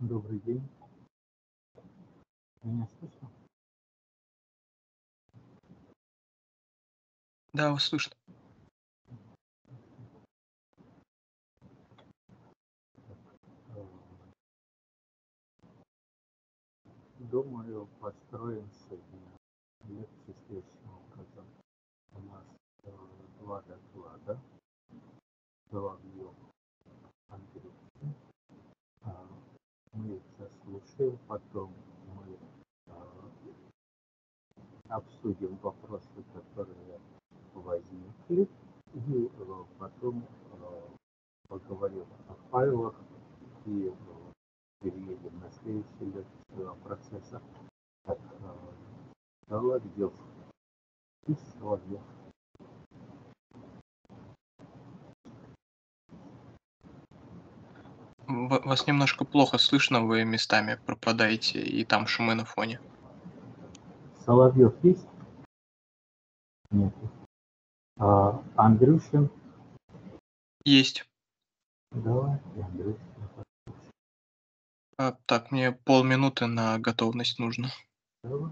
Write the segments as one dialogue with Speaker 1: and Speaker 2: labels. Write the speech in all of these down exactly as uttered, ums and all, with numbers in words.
Speaker 1: Добрый день. Меня слышно?
Speaker 2: Да, вас слышно.
Speaker 1: Э, Думаю, построим сегодня лекцию следующим образом. У нас э, два доклада. Соловьев, Андрюшкин. А, Мы их заслушаем, потом мы э, обсудим вопросы, которые возникли, и э, потом э, поговорим о файлах и э, переедем на следующую лекцию процесса. Так, э, Соловьев и Соловьев.
Speaker 2: В- Вас немножко плохо слышно, вы местами пропадаете, и там шумы на фоне.
Speaker 1: Соловьев есть? Нет. А, Андрюшин?
Speaker 2: Есть.
Speaker 1: Давай, Андрюшин.
Speaker 2: А, так, мне полминуты на готовность нужно.
Speaker 1: Давай.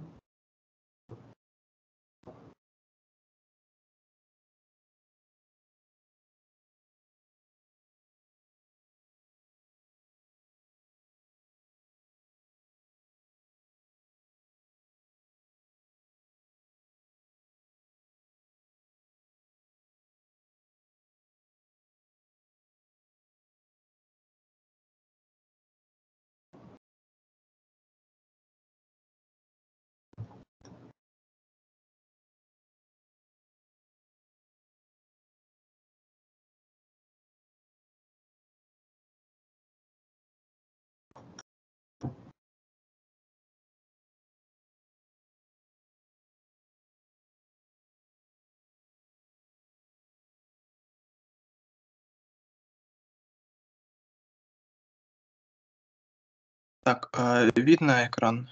Speaker 2: Так, а, видно экран?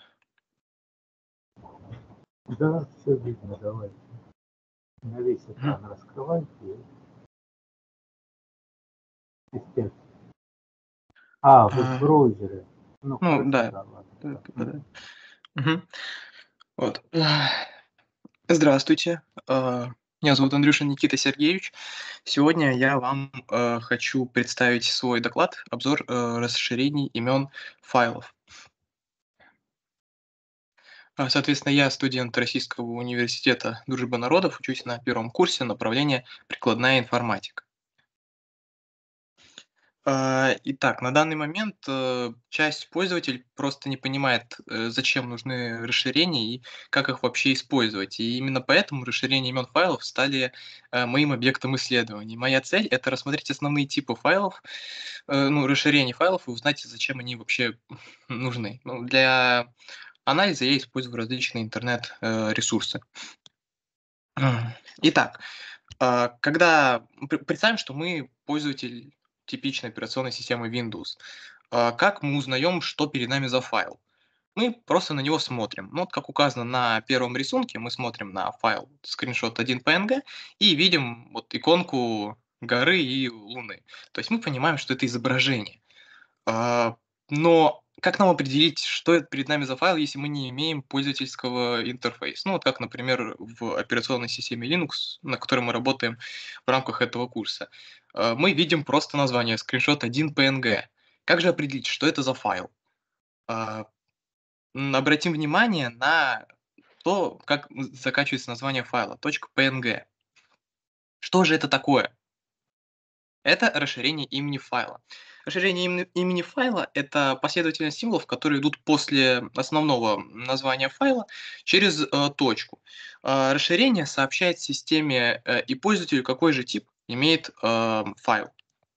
Speaker 1: Да, все видно, давайте. На весь
Speaker 2: Мгм.
Speaker 1: экран раскрывайте. Естественно. А, вы в
Speaker 2: А,
Speaker 1: браузере. Ну,
Speaker 2: ну,
Speaker 1: хорошо,
Speaker 2: да.
Speaker 1: да, ладно.
Speaker 2: Да,
Speaker 1: Да.
Speaker 2: попадает. Мгм. Вот. Здравствуйте. А, Меня зовут Андрюшин Никита Сергеевич. Сегодня я вам э, хочу представить свой доклад, обзор э, расширений имен файлов. А, Соответственно, я студент Российского университета Дружбы народов, учусь на первом курсе направления прикладная информатика. А, Итак, на данный момент э, часть пользователей просто не понимает, э, зачем нужны расширения и как их вообще использовать. И именно поэтому расширения имен файлов стали э, моим объектом исследований. Моя цель — это рассмотреть основные типы файлов, э, ну, расширений файлов и узнать, зачем они вообще нужны. Ну, для анализа я использую различные интернет-ресурсы. Итак, а, когда пр представим, что мы пользователь типичной операционной системы Windows. А, Как мы узнаем, что перед нами за файл? Мы просто на него смотрим. Ну, вот как указано на первом рисунке, мы смотрим на файл скриншот один пэ эн гэ и видим вот иконку горы и луны. То есть мы понимаем, что это изображение. А, но как нам определить, что это перед нами за файл, если мы не имеем пользовательского интерфейса? Ну, вот как, например, в операционной системе Linux, на которой мы работаем в рамках этого курса. А, Мы видим просто название скриншот один пэ эн гэ. Как же определить, что это за файл? А, м, Обратим внимание на то, как м, заканчивается название файла, .png. Что же это такое? Это расширение имени файла. Расширение имени, имени файла — это последовательность символов, которые идут после основного названия файла через э, точку. Э, расширение сообщает системе э, и пользователю, какой же тип имеет э, файл.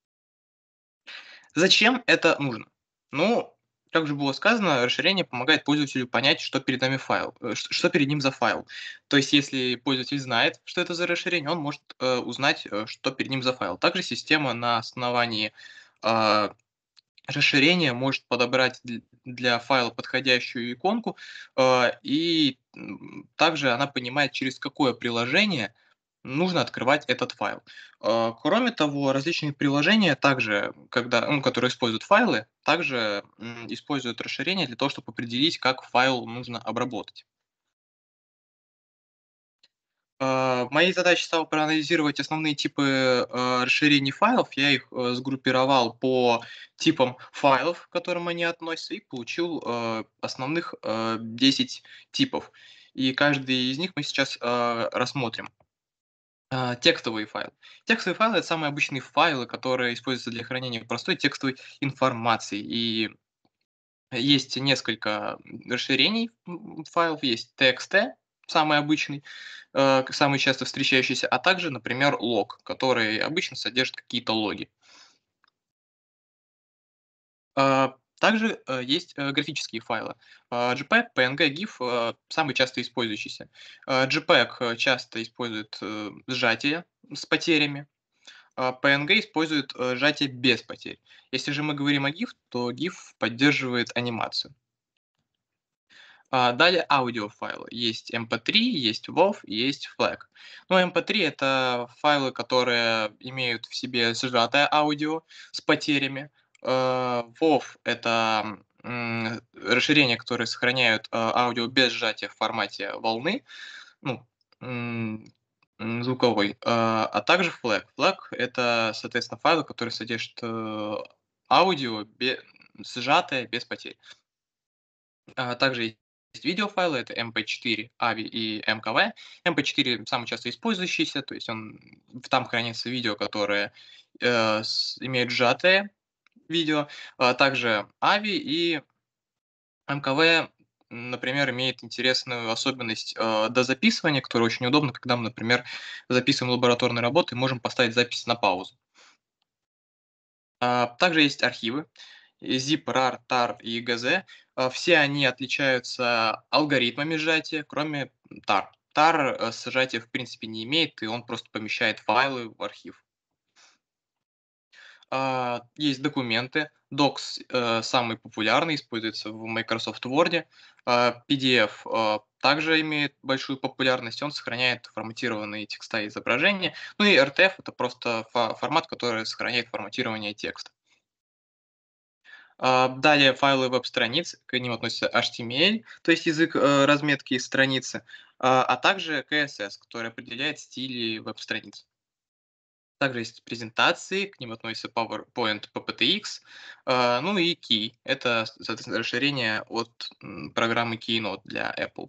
Speaker 2: Зачем это нужно? Ну, как же было сказано, расширение помогает пользователю понять, что перед нами файл, э, ш- что перед ним за файл. То есть, если пользователь знает, что это за расширение, он может э, узнать, э, что перед ним за файл. Также система на основании а, расширения может подобрать дл- для файла подходящую иконку, а, и м, также она понимает, через какое приложение нужно открывать этот файл. А, Кроме того, различные приложения также, когда, ну, которые используют файлы, также м, используют расширение для того, чтобы определить, как файл нужно обработать. А, Моей задачей стало проанализировать основные типы э, расширений файлов. Я их э, сгруппировал по типам файлов, к которым они относятся, и получил э, основных э, десять типов. И каждый из них мы сейчас э, рассмотрим. А, Текстовые файлы. Текстовые файлы — это самые обычные файлы, которые используются для хранения простой текстовой информации. И есть несколько расширений м, файлов. Есть txt, самый обычный, э, к- самый часто встречающийся, а также, например, лог, который обычно содержит какие-то логи. А, Также э, есть э, графические файлы. А, JPEG, пи эн джи, GIF — э, самый часто использующийся. А, JPEG э, часто использует э, сжатие с потерями, а пи эн джи использует э, сжатие без потерь. Если же мы говорим о GIF, то GIF поддерживает анимацию. А, Далее аудиофайлы. Есть эм пи три, есть WAV и есть FLAC. Ну, эм пи три — это файлы, которые имеют в себе сжатое аудио с потерями. Э, WAV — это м, расширения, которые сохраняют э, аудио без сжатия в формате волны, ну, м, м, звуковой. А а также FLAC. FLAC — это, соответственно, файлы, которые содержат э, аудио бе- сжатое без потерь. А, также есть видеофайлы — это эм пи четыре, ави и эм ка ви. эм пи четыре самый часто использующийся, то есть он, там хранится видео, которое э, с- имеет сжатое видео. А также ави и эм ка ви, м, например, имеет интересную особенность э, дозаписывания, которая очень удобна, когда мы, например, записываем лабораторные работы и можем поставить запись на паузу. А, также есть архивы, и zip, rar, tar и gz. А, Все они отличаются алгоритмами сжатия, кроме tar. Tar э, сжатия в принципе не имеет, и он просто помещает файлы в архив. А, Есть документы. Docs э, самый популярный, используется в Microsoft Word. А, пи ди эф э, также имеет большую популярность. Он сохраняет форматированные текста и изображения. Ну и эр ти эф — это просто фа- формат, который сохраняет форматирование текста. А, Далее файлы веб-страниц, к ним относятся эйч ти эм эль, то есть язык э, разметки страницы, а а также си эс эс, который определяет стили веб-страниц. Также есть презентации, к ним относятся PowerPoint, пи пи ти экс, а, ну и Key. Это, соответственно, расширение от м, программы Keynote для Apple.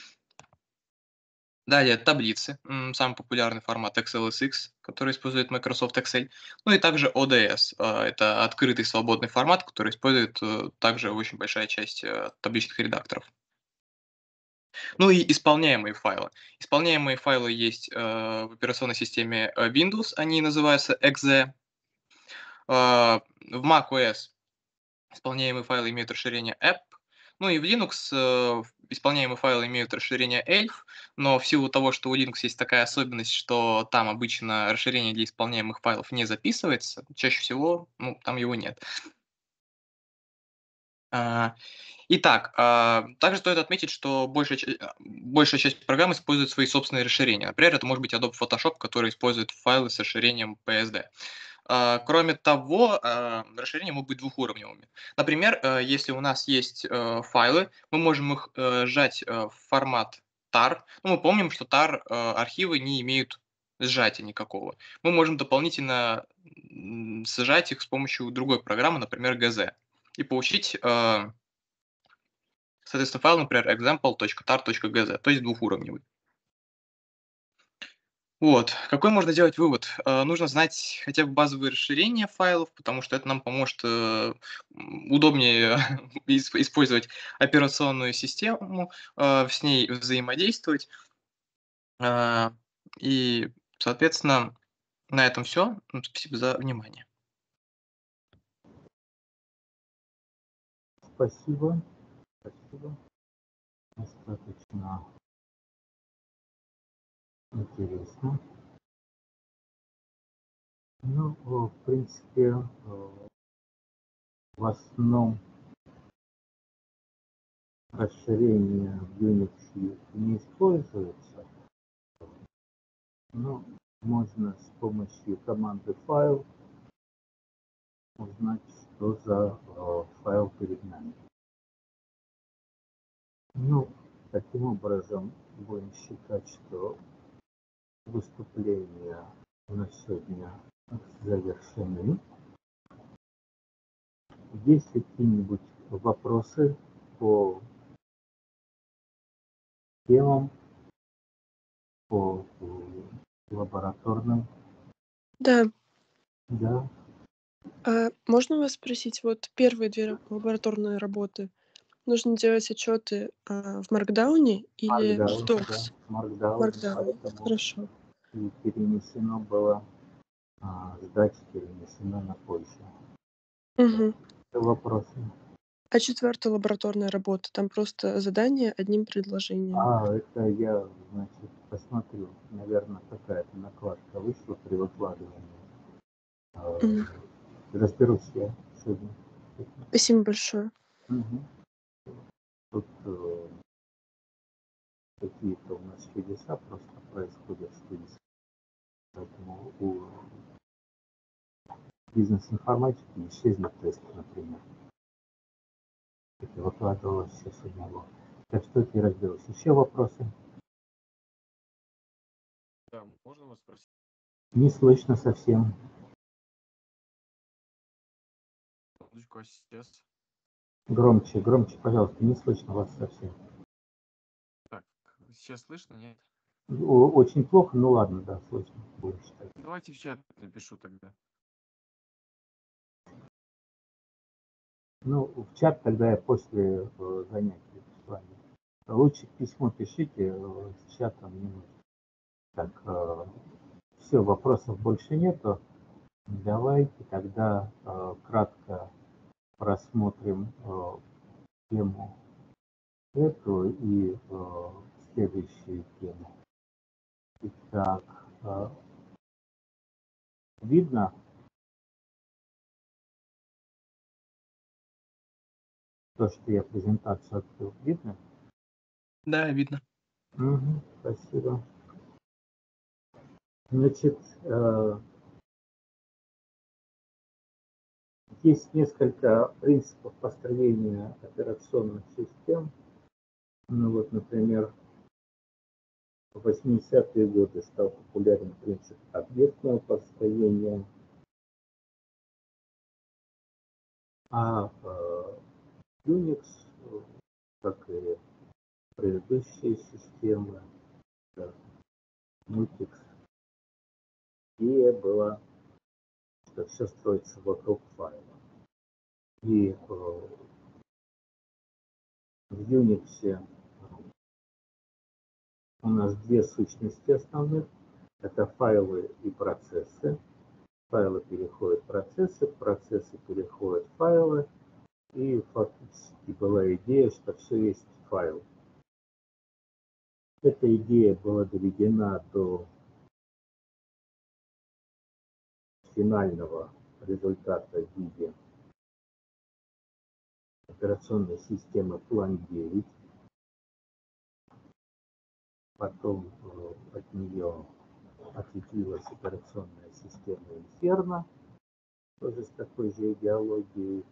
Speaker 2: Далее таблицы, м, самый популярный формат икс эл эс икс, который использует Microsoft Excel. Ну и также о ди эс, а, это открытый свободный формат, который использует э, также очень большая часть э, табличных редакторов. Ну и исполняемые файлы. Исполняемые файлы есть э, в операционной системе э, Windows, они называются экзе. А, В macOS исполняемые файлы имеют расширение app. Ну и в Linux э, в- исполняемые файлы имеют расширение эльф, но в силу того, что у Linux есть такая особенность, что там обычно расширение для исполняемых файлов не записывается, чаще всего, ну, там его нет. А, Итак, а, также стоит отметить, что большая, ча- а, большая часть программ использует свои собственные расширения. Например, это может быть Adobe Photoshop, который использует файлы с расширением пи эс ди. А, Кроме того, а, расширения могут быть двухуровневыми. Например, э, если у нас есть э, файлы, мы можем их э, сжать э, в формат тар. Ну, мы помним, что тар э, архивы не имеют сжатия никакого. Мы можем дополнительно м, сжать их с помощью другой программы, например, gz, и получить, э, соответственно, файл, например, example.tar.gz, то есть двухуровневый. Вот. Какой можно сделать вывод? Э, нужно знать хотя бы базовые расширения файлов, потому что это нам поможет э, м, удобнее ис- использовать операционную систему, э, с ней взаимодействовать. А, И, соответственно, на этом все. Спасибо за внимание.
Speaker 1: Спасибо. Спасибо. Достаточно интересно. Ну, э, в принципе, э, в основном расширение в Unix не используется, но можно с помощью команды файл узнать, что за э, файл перед нами. Ну, таким образом, будем считать, что выступления на сегодня завершены. Есть какие-нибудь вопросы по темам, по э, лабораторным?
Speaker 3: Да.
Speaker 1: Да.
Speaker 3: А можно вас спросить, вот первые две лабораторные работы, нужно делать отчеты а, в Markdown или
Speaker 1: Markdown,
Speaker 3: в
Speaker 1: да,
Speaker 3: Docs?
Speaker 1: Markdown,
Speaker 3: Markdown.
Speaker 1: поэтому
Speaker 3: Хорошо.
Speaker 1: и перенесено было, а, сдача перенесена на позже.
Speaker 3: Угу.
Speaker 1: Вопросы?
Speaker 3: А четвертая лабораторная работа, там просто задание одним предложением.
Speaker 1: А, это я, значит, посмотрю. Наверное, какая-то накладка вышла при выкладывании.
Speaker 3: Мгм.
Speaker 1: Разберусь я сегодня.
Speaker 3: Спасибо большое.
Speaker 1: Мгм. Тут э, какие-то у нас чудеса просто происходят в студии. Поэтому у бизнес-информатики исчезли тесты, например. Это выкладывалось все сегодня. Так что это и разберусь. Еще вопросы?
Speaker 4: Да, можно вас спросить?
Speaker 1: Не слышно совсем.
Speaker 4: Секундочку, а сейчас?
Speaker 1: Громче, громче, пожалуйста, не слышно вас совсем.
Speaker 4: Так, сейчас слышно, нет?
Speaker 1: О- Очень плохо, ну ладно, да, слышно. Будем считать.
Speaker 4: Давайте в чат напишу тогда.
Speaker 1: Ну, в чат тогда я после э, занятий с вами. Лучше письмо пишите, э, с чатом не нужно. Так, э, все, вопросов больше нету. Давайте тогда э, кратко просмотрим э, тему эту и э, следующую тему. Итак, э, видно? То, что я презентацию открыл, видно?
Speaker 2: Да, видно.
Speaker 1: Угу, спасибо. Значит, э, есть несколько принципов построения операционных систем. Ну вот, например, в восьмидесятые годы стал популярен принцип объектного построения, а э, Unix, как и предыдущие системы, да, Multix, идея была, что все строится вокруг файла. И э, в Unix у нас две сущности основных. Это файлы и процессы. Файлы переходят в процессы, процессы переходят в файлы. И фактически была идея, что все есть файл. Эта идея была доведена до финального результата в виде операционной системы план девять. Потом э, от нее ответвилась операционная система Inferno, тоже с такой же идеологией.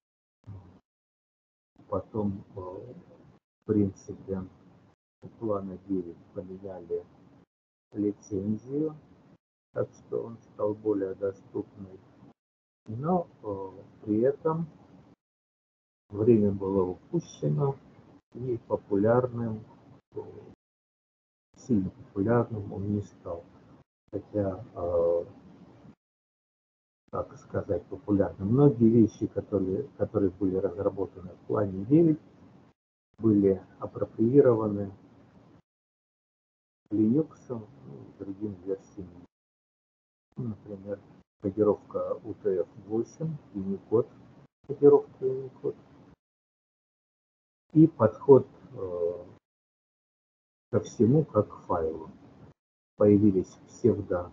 Speaker 1: Потом, э, в принципе, у плана девять поменяли лицензию, так что он стал более доступный. Но э, при этом время было упущено, и популярным, э, сильно популярным он не стал. Хотя, э, как сказать, популярным. Многие вещи, которые, которые были разработаны в плане девять, были апроприированы Linux, ну, другими версиями. Например, кодировка ю ти эф восемь, Unicode, кодировка Unicode. И подход э, ко всему как к файлу. Появились псевдо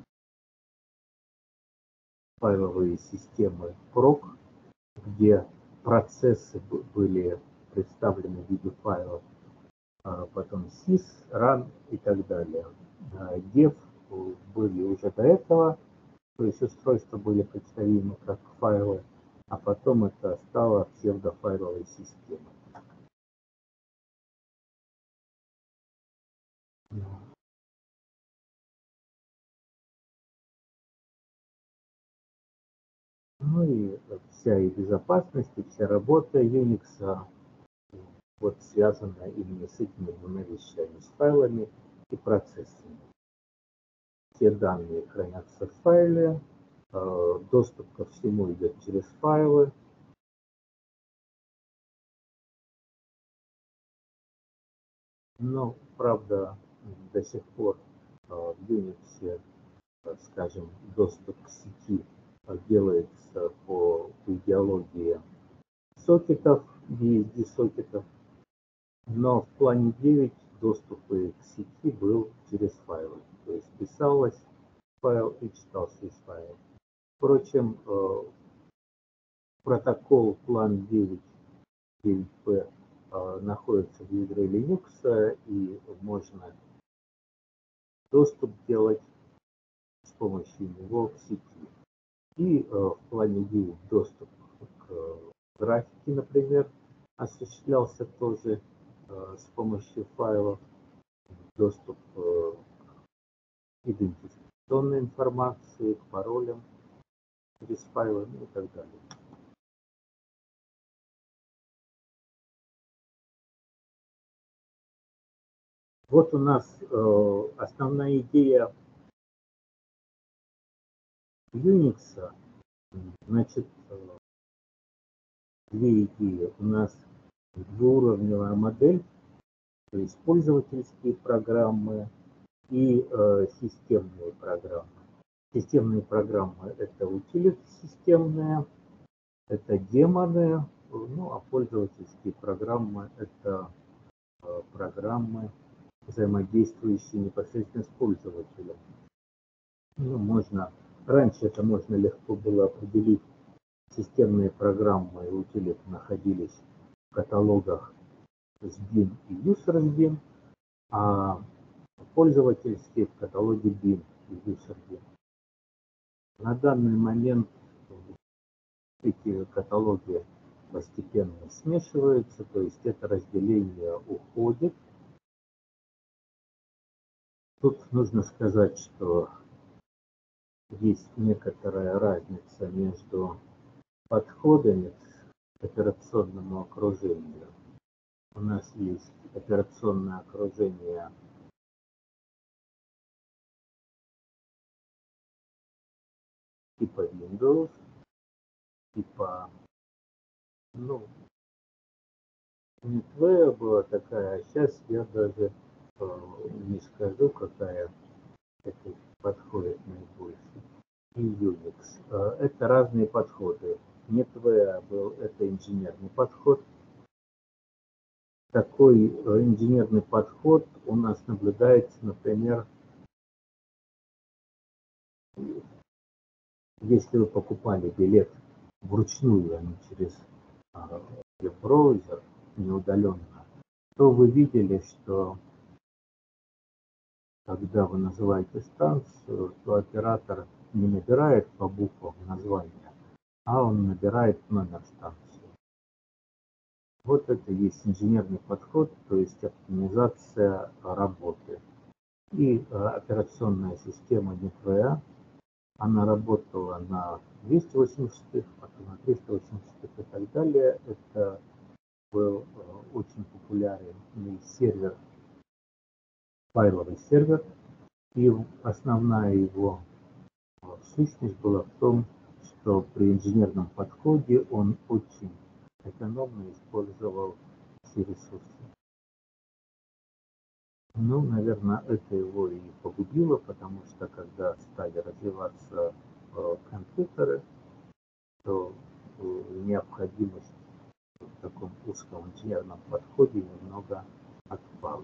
Speaker 1: файловые системы прок, где процессы были представлены в виде файлов, а потом сис, ран и так далее. Dev были уже до этого, То есть устройства были представимы как файлы, а потом это стало псевдофайловой системой. Ну и вся и безопасность, и вся работа Unix вот связана именно с этими двумя вещами, с файлами и процессами. Все данные хранятся в файле, доступ ко всему идет через файлы. Но, правда, до сих пор в Unix, скажем, доступ к сети делается по идеологии сокетов, ви эс ди-сокетов, но в плане девять доступ к сети был через файлы. То есть писалось файл и читался из файла. Впрочем, протокол план девять, девять пэ находится в ядре Linux, и можно доступ делать с помощью него к сети. И в плане девять доступ к графике, например, осуществлялся тоже с помощью файлов, доступ к идентификационной информации, к паролям через файлы, ну и так далее. Вот у нас э, основная идея Unix. Значит, две идеи. У нас двууровневая модель, то есть пользовательские программы и э, системные программы. Системные программы — это утилиты системные, это демоны, ну а пользовательские программы — это э, программы, взаимодействующие непосредственно с пользователем. Ну, можно, раньше это можно легко было определить. Системные программы и утилиты находились в каталогах эс бин и UserBin, а пользовательские в каталоге бин и UserBin. На данный момент эти каталоги постепенно смешиваются, то есть это разделение уходит. Тут нужно сказать, что есть некоторая разница между подходами к операционному окружению. У нас есть операционное окружение типа Windows, типа, ну, NetWare была такая, а сейчас я даже э, не скажу, какая это подходит наибольше. И Unix. Э, это разные подходы. NetWare был, это инженерный подход. Такой э, инженерный подход у нас наблюдается, например, если вы покупали билет вручную, а не через э, браузер, не удаленно, то вы видели, что когда вы называете станцию, то оператор не набирает по буквам названия, а он набирает номер станции. Вот это есть инженерный подход, то есть оптимизация работы. И э, операционная система NetWare, она работала на двести восемьдесят, потом на триста восемьдесят и так далее. Это был э, очень популярный сервер, файловый сервер. И основная его сущность была в том, что при инженерном подходе он очень экономно использовал все ресурсы. Ну, наверное, это его и погубило, потому что когда стали развиваться э, компьютеры, то э, необходимость в таком узком инженерном подходе немного отпала.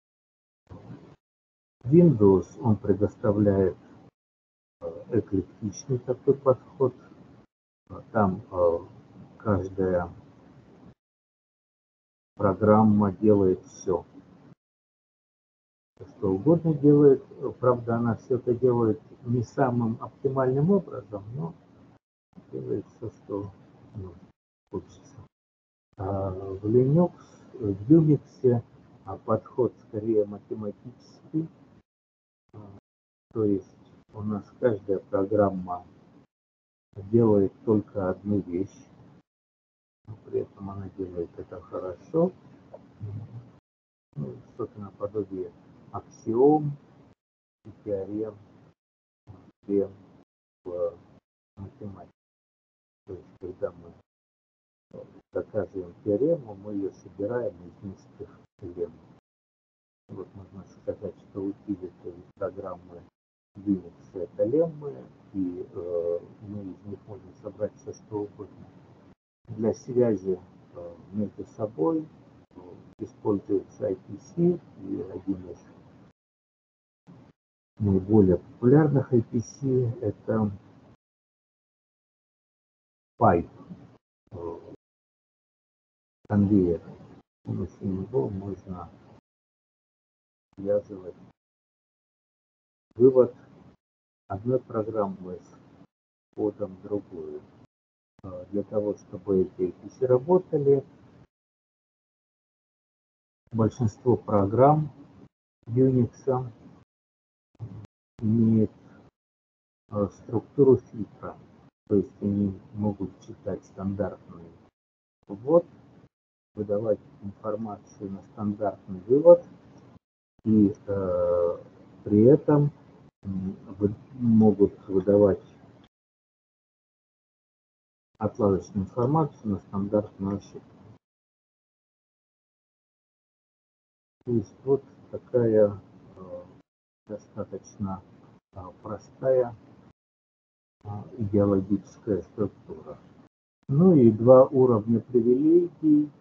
Speaker 1: Windows, он предоставляет э, эклектичный такой подход. Там э, каждая программа делает все. что угодно делает. Правда, она все это делает не самым оптимальным образом, но делает все, что ну, хочется. А в Linux, в Unix а подход скорее математический, а, то есть у нас каждая программа делает только одну вещь, но при этом она делает это хорошо. Ну, что-то наподобие аксиом и теорем в математике. То есть, когда мы доказываем теорему, мы ее собираем из нескольких лемм. Вот можно сказать, что утилиты программы Unix это леммы, и э, мы из них можем собрать все, что угодно. Для связи э, между собой э, используется ай пи си, и один из наиболее популярных ай пи си это пайп, э, конвейер. С помощью него можно связывать вывод одной программы с кодом другую. Для того, чтобы эти ай пи си работали, большинство программ Unix имеет структуру фильтра, то есть они могут читать стандартный ввод, выдавать информацию на стандартный вывод, и э, при этом вы, могут выдавать отладочную информацию на стандартную ошибку. То есть вот такая э, достаточно э, простая э, идеологическая структура. Ну и два уровня привилегий.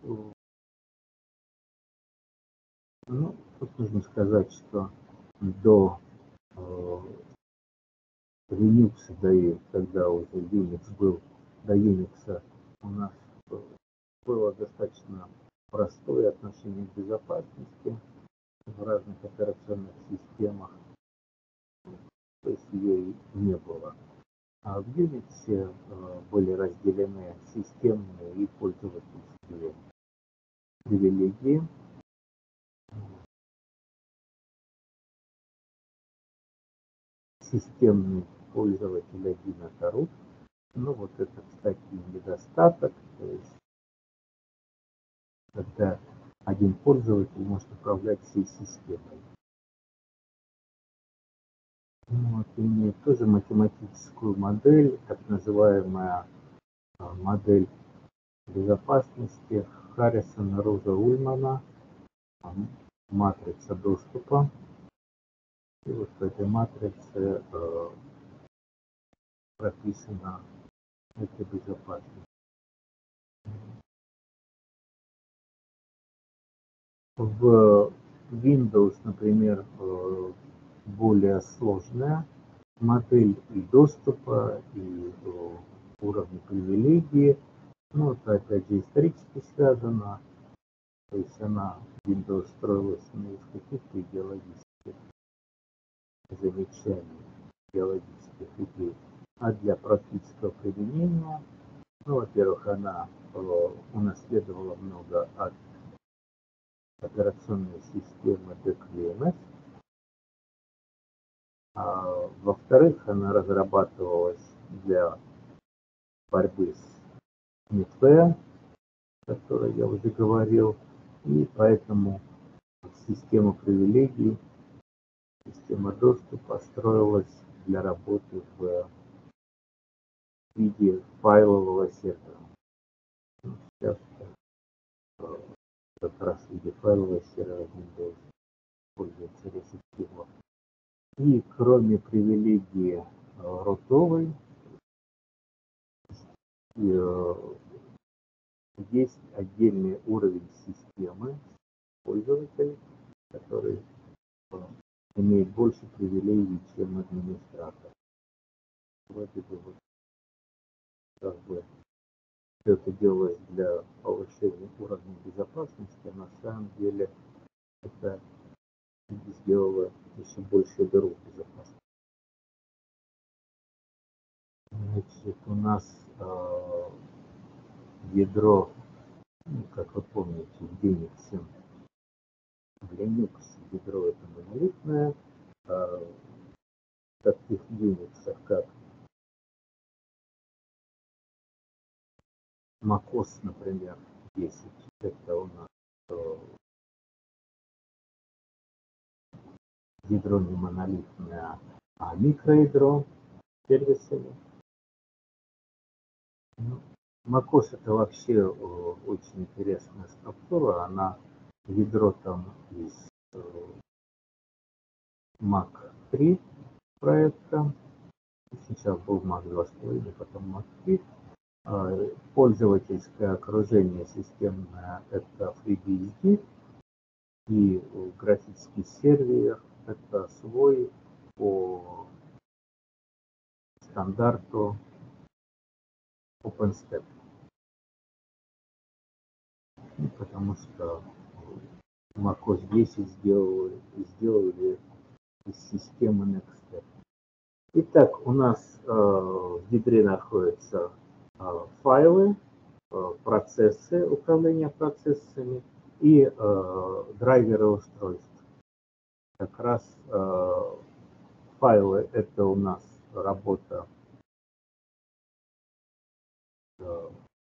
Speaker 1: Ну, тут нужно сказать, что до э, Linux, да и когда уже Unix был, до Unix у нас было достаточно простое отношение к безопасности в разных операционных системах, то есть ее и не было. А в Unix э, были разделены системные и пользовательские привилегии. Системный пользователь один это root. Ну вот это, кстати, недостаток. То есть, когда один пользователь может управлять всей системой. Вот, имеет тоже математическую модель, так называемая модель безопасности Харрисона Роза Ульмана, матрица доступа. И вот в этой матрице э, прописана эта безопасность. В Windows, например, э, более сложная модель и доступа, и э, уровня привилегии. Ну, это опять же исторически связано. То есть она, Windows, строилась не из каких-то идеологических замечаний, идеологических идей, а для практического применения. Ну, во-первых, она э, унаследовала много от операционной системы ди кью эм эс. А, во-вторых, она разрабатывалась для борьбы с Netware, о которой я уже говорил, и поэтому система привилегий, система доступа строилась для работы в виде файлового сервера. Ну, сейчас э, как раз в виде файлового сервера Windows пользуется эффективно. И кроме привилегии э, рутовой, э, есть отдельный уровень системы пользователей, который э, имеет больше привилегий, чем администратор. Вроде бы вот как бы все это делалось для повышения уровня безопасности, а на самом деле это сделала еще большую дыру в безопасности. Значит, у нас э, ядро, ну, как вы помните, в Linux, в Linux ядро это монолитное, а в таких Linux, как macOS, например, десять, это у нас э, ядро не монолитное, а микроядро сервисами. Ну, macOS это вообще э, очень интересная структура, она ядро там из э, Mac три проекта, сейчас был Mac два с половиной, потом Mac три. Э, пользовательское окружение системное это FreeBSD, и э, графический сервер это свой по стандарту OpenStack. Ну, потому что macOS десять сделали, сделали из системы NextStep. Итак, у нас э, в ядре находятся э, файлы, э, процессы, управления процессами и э, драйверы устройств. Как раз э, файлы это у нас работа э,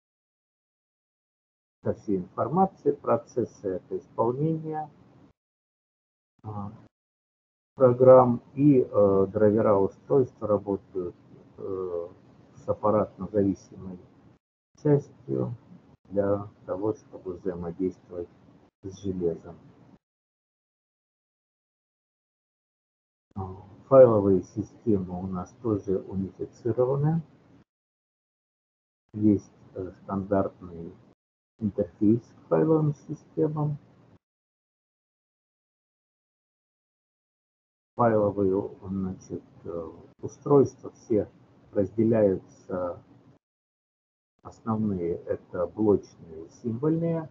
Speaker 1: со всей информацией, процессы это исполнение э, программ, и э, драйвера устройства работают э, с аппаратно зависимой частью для того, чтобы взаимодействовать с железом. Файловые системы у нас тоже унифицированы. Есть э, стандартный интерфейс к файловым системам. Файловые, значит, устройства все разделяются. Основные это блочные, символьные.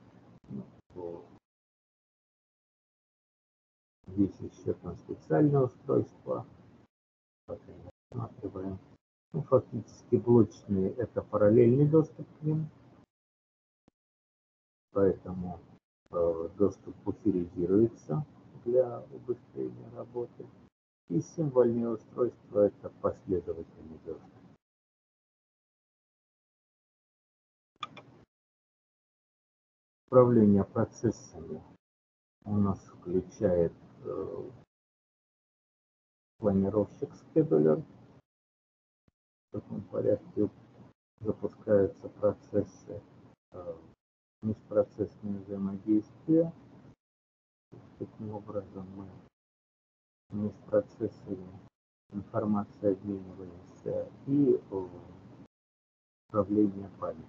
Speaker 1: Здесь еще там специальное устройство. Рассматриваем. Ну, фактически блочные это параллельный доступ к ним. Поэтому э, доступ буферизируется для убыстрения работы. И символьные устройства это последовательный доступ. Управление процессами у нас включает э, планировщик scheduler. В таком порядке запускаются процессы, э, межпроцессные взаимодействия. Таким образом мы между процессами информация обмениваемся и э, управление памятью.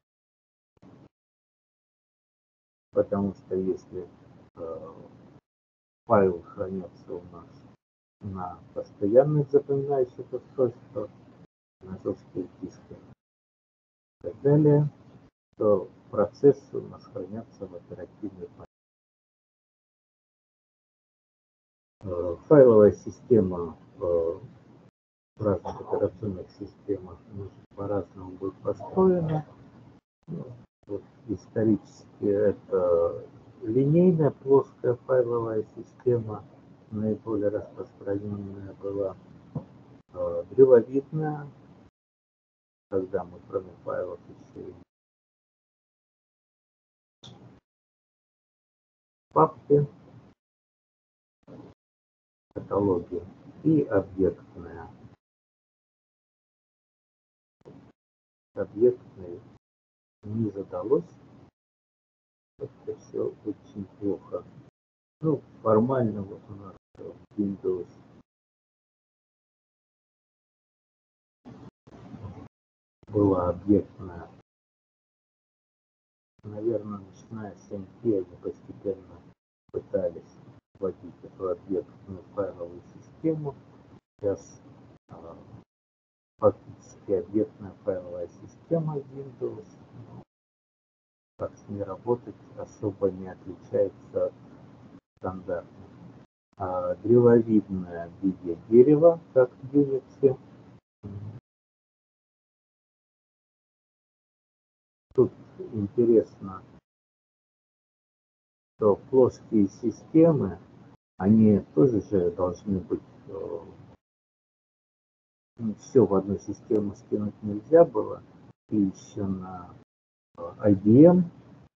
Speaker 1: Потому что если э, файл хранится у нас на постоянных запоминающих устройствах, на жестких дисках и так далее, то процессы у нас хранятся в оперативной памяти. Э, файловая система э, в разных операционных системах по-разному будет построена. Вот, исторически это линейная плоская файловая система, наиболее распространенная была э, древовидная, когда мы кроме файлов еще и папки, каталоги, и объектная. Объектной не задалось, это все очень плохо. Ну, формально вот у нас в Windows была объектная, наверное, начиная с эм пи они постепенно пытались вводить эту объектную файловую систему. Сейчас э, фактически объектная файловая система Windows, ну, как с ней работать особо не отличается от стандартной. а, древовидное в виде дерева, как в Unity. Тут интересно, что плоские системы, они тоже же должны быть, все в одну систему скинуть нельзя было. И еще на ай би эм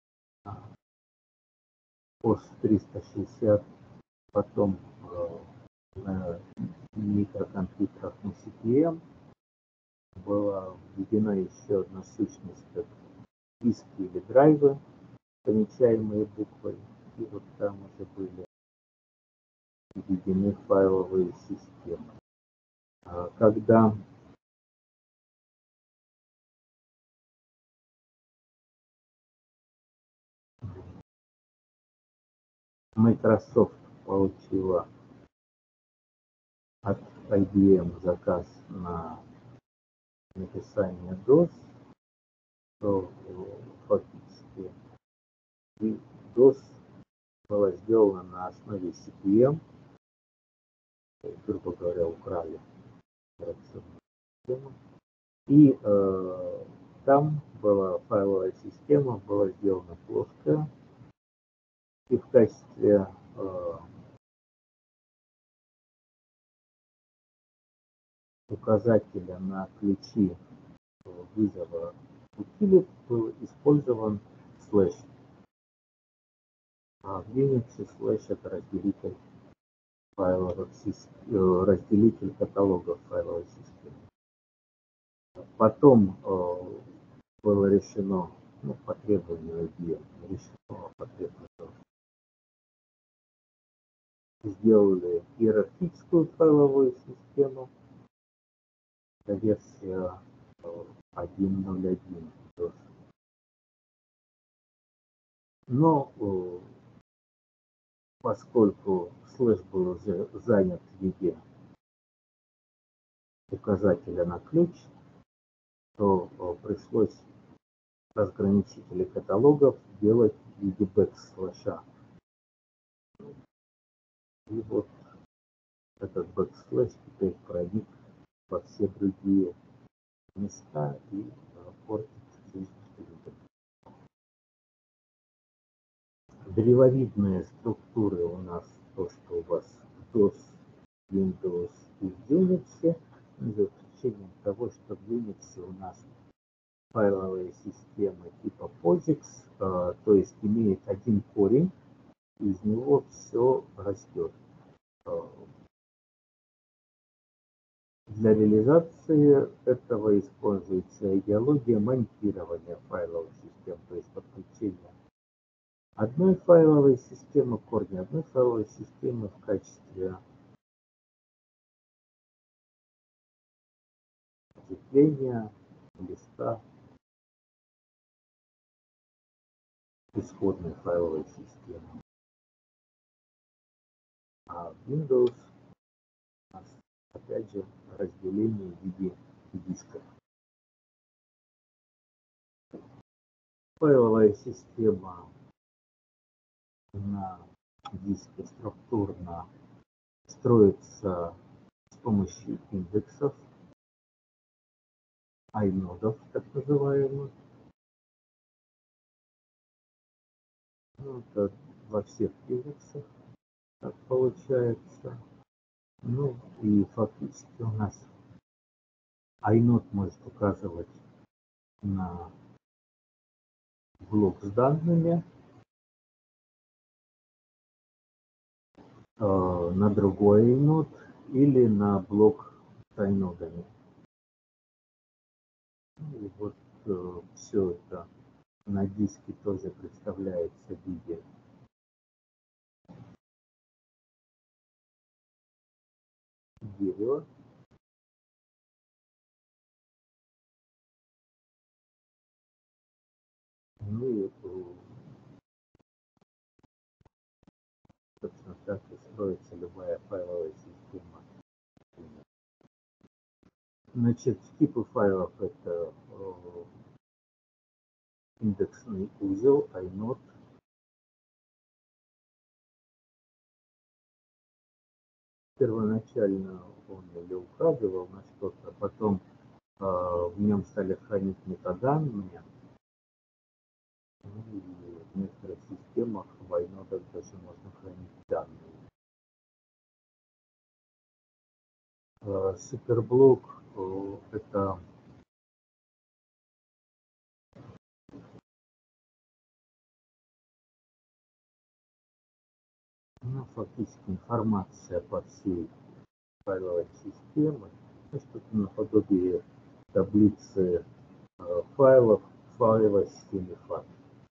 Speaker 1: пост триста шестьдесят, потом на микрокомпьютерах на си пи эм была введена еще одна сущность, как диски или драйвы, помечаемые буквой, и вот там уже были введены файловые системы. Когда Microsoft получила от ай би эм заказ на написание дос, то фактически дос была сделана на основе си пи эм, грубо говоря, украли операционную систему. И э, там была файловая система, была сделана плоская. И в качестве э, указателя на ключи вызова утилит был использован слэш. А в Unity слэш это разделитель файловых систем, разделитель каталогов файловой системы. Потом э, было решено, ну, по требованию ай би эм, решено по требованию, сделали иерархическую файловую систему. Это версия один ноль один. Но э, поскольку слэш был уже занят в виде указателя на ключ, то э, пришлось разграничители каталогов делать в виде бэкслэша. И вот этот бэкслэш теперь проник во все другие места и э, портит жизнь студентам. Древовидные структуры у нас, то, что у вас дос, Windows и Unix, за исключением того, что в Unix у нас файловая система типа POSIX, э, то есть имеет один корень, и из него все растет. Э, Для реализации этого используется идеология монтирования файловых систем, то есть подключение одной файловой системы, корня одной файловой системы в качестве ответвления листа исходной файловой системы. А в Windows у нас опять же разделение в виде дисков. Файловая система на диске структурно строится с помощью индексов, айнодов, так называемых. Ну, это во всех индексах так получается. Ну и фактически у нас айнод может указывать на блок с данными, э, на другой айнод или на блок с айнодами. И вот э, все это на диске тоже представляется в виде дерева. Ну и э, собственно так и строится любая файловая система. Значит, типы файлов это э, индексный узел, айнод, первоначально он или указывал на что-то, потом э, в нем стали хранить метаданные. Ну, и в некоторых системах в айнодах даже можно хранить данные. Э, суперблок э, это ну, фактически информация по всей файловой системе, ну, что-то наподобие таблицы э, файлов файловой системы файлов.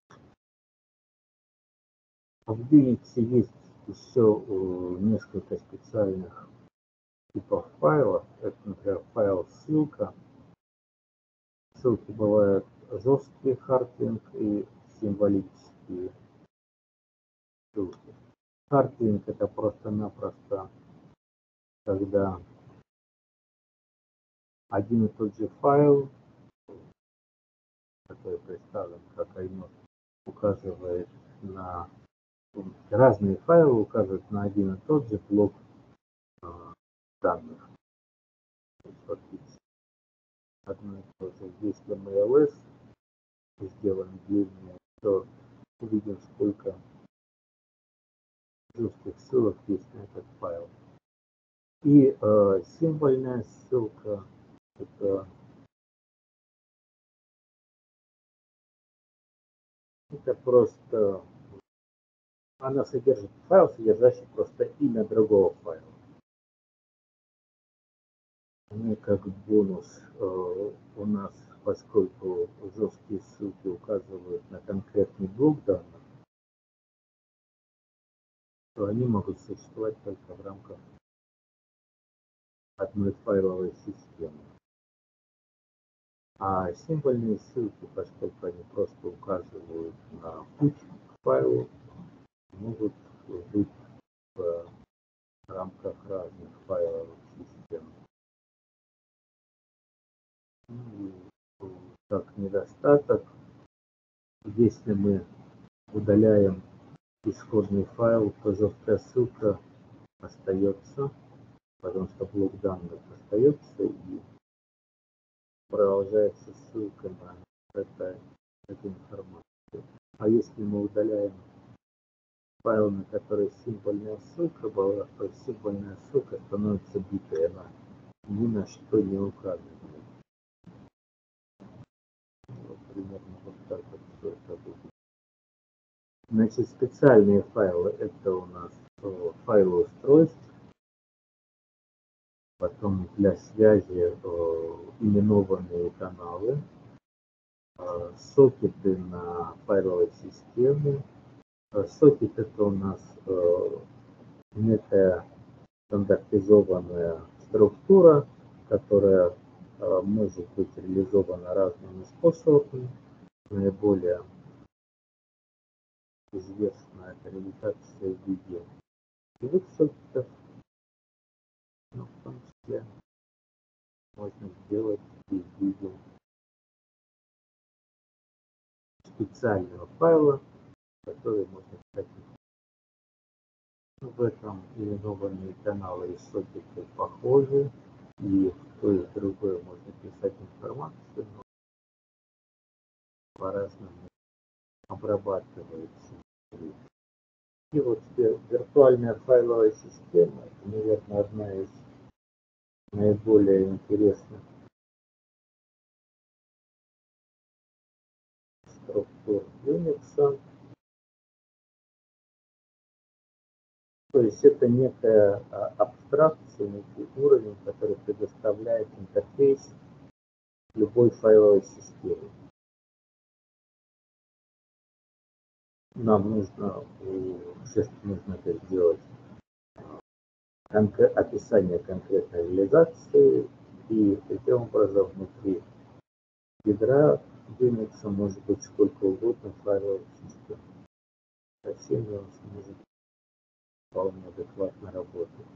Speaker 1: В Unix есть еще э, несколько специальных типов файлов. Это, например, файл ссылка. Ссылки бывают жесткие хардлинк и символические ссылки. Хардлинк это просто-напросто, когда один и тот же файл, который представлен как айнод, указывает на разные файлы, указывают на один и тот же блок э, данных. Фактически одно и то же. Если мы ls сделаем длиннее, то увидим, сколько жестких ссылок есть на этот файл. И э, символьная ссылка это, это просто она содержит файл, содержащий просто имя другого файла. Ну и как бонус э, у нас, поскольку жесткие ссылки указывают на конкретный блок данных, то они могут существовать только в рамках одной файловой системы. А символьные ссылки, поскольку они просто указывают на путь к файлу, могут быть в рамках разных файловых систем. Ну, и как недостаток, если мы удаляем исходный файл, то жесткая ссылка остается, потому что блок данных остается и продолжается ссылка на это, эту информацию. А если мы удаляем файл, на который символьная ссылка была, то символьная ссылка становится битой, она ни на что не указывает. Вот, примерно вот так вот все это будет. Значит, специальные файлы это у нас файлы устройств, потом для связи именованные каналы, сокеты на файловой системе. Сокет это у нас некая стандартизованная структура, которая может быть реализована разными способами. Наиболее известная это реализация в виде живых сокетов, но в том числе можно сделать и в виде специального файла, который можно писать. В этом именованные каналы и сокеты похожи, и в то и в другое можно писать информацию, но по-разному обрабатывается. И вот виртуальная файловая система, это, наверное, одна из наиболее интересных структур Unix. То есть это некая абстракция, некий уровень, который предоставляет интерфейс любой файловой системе. Нам нужно, нужно это сделать описание конкретной реализации, и таким образом внутри ядра Unix может быть сколько угодно файловых систем. Со всеми он сможет вполне адекватно работать.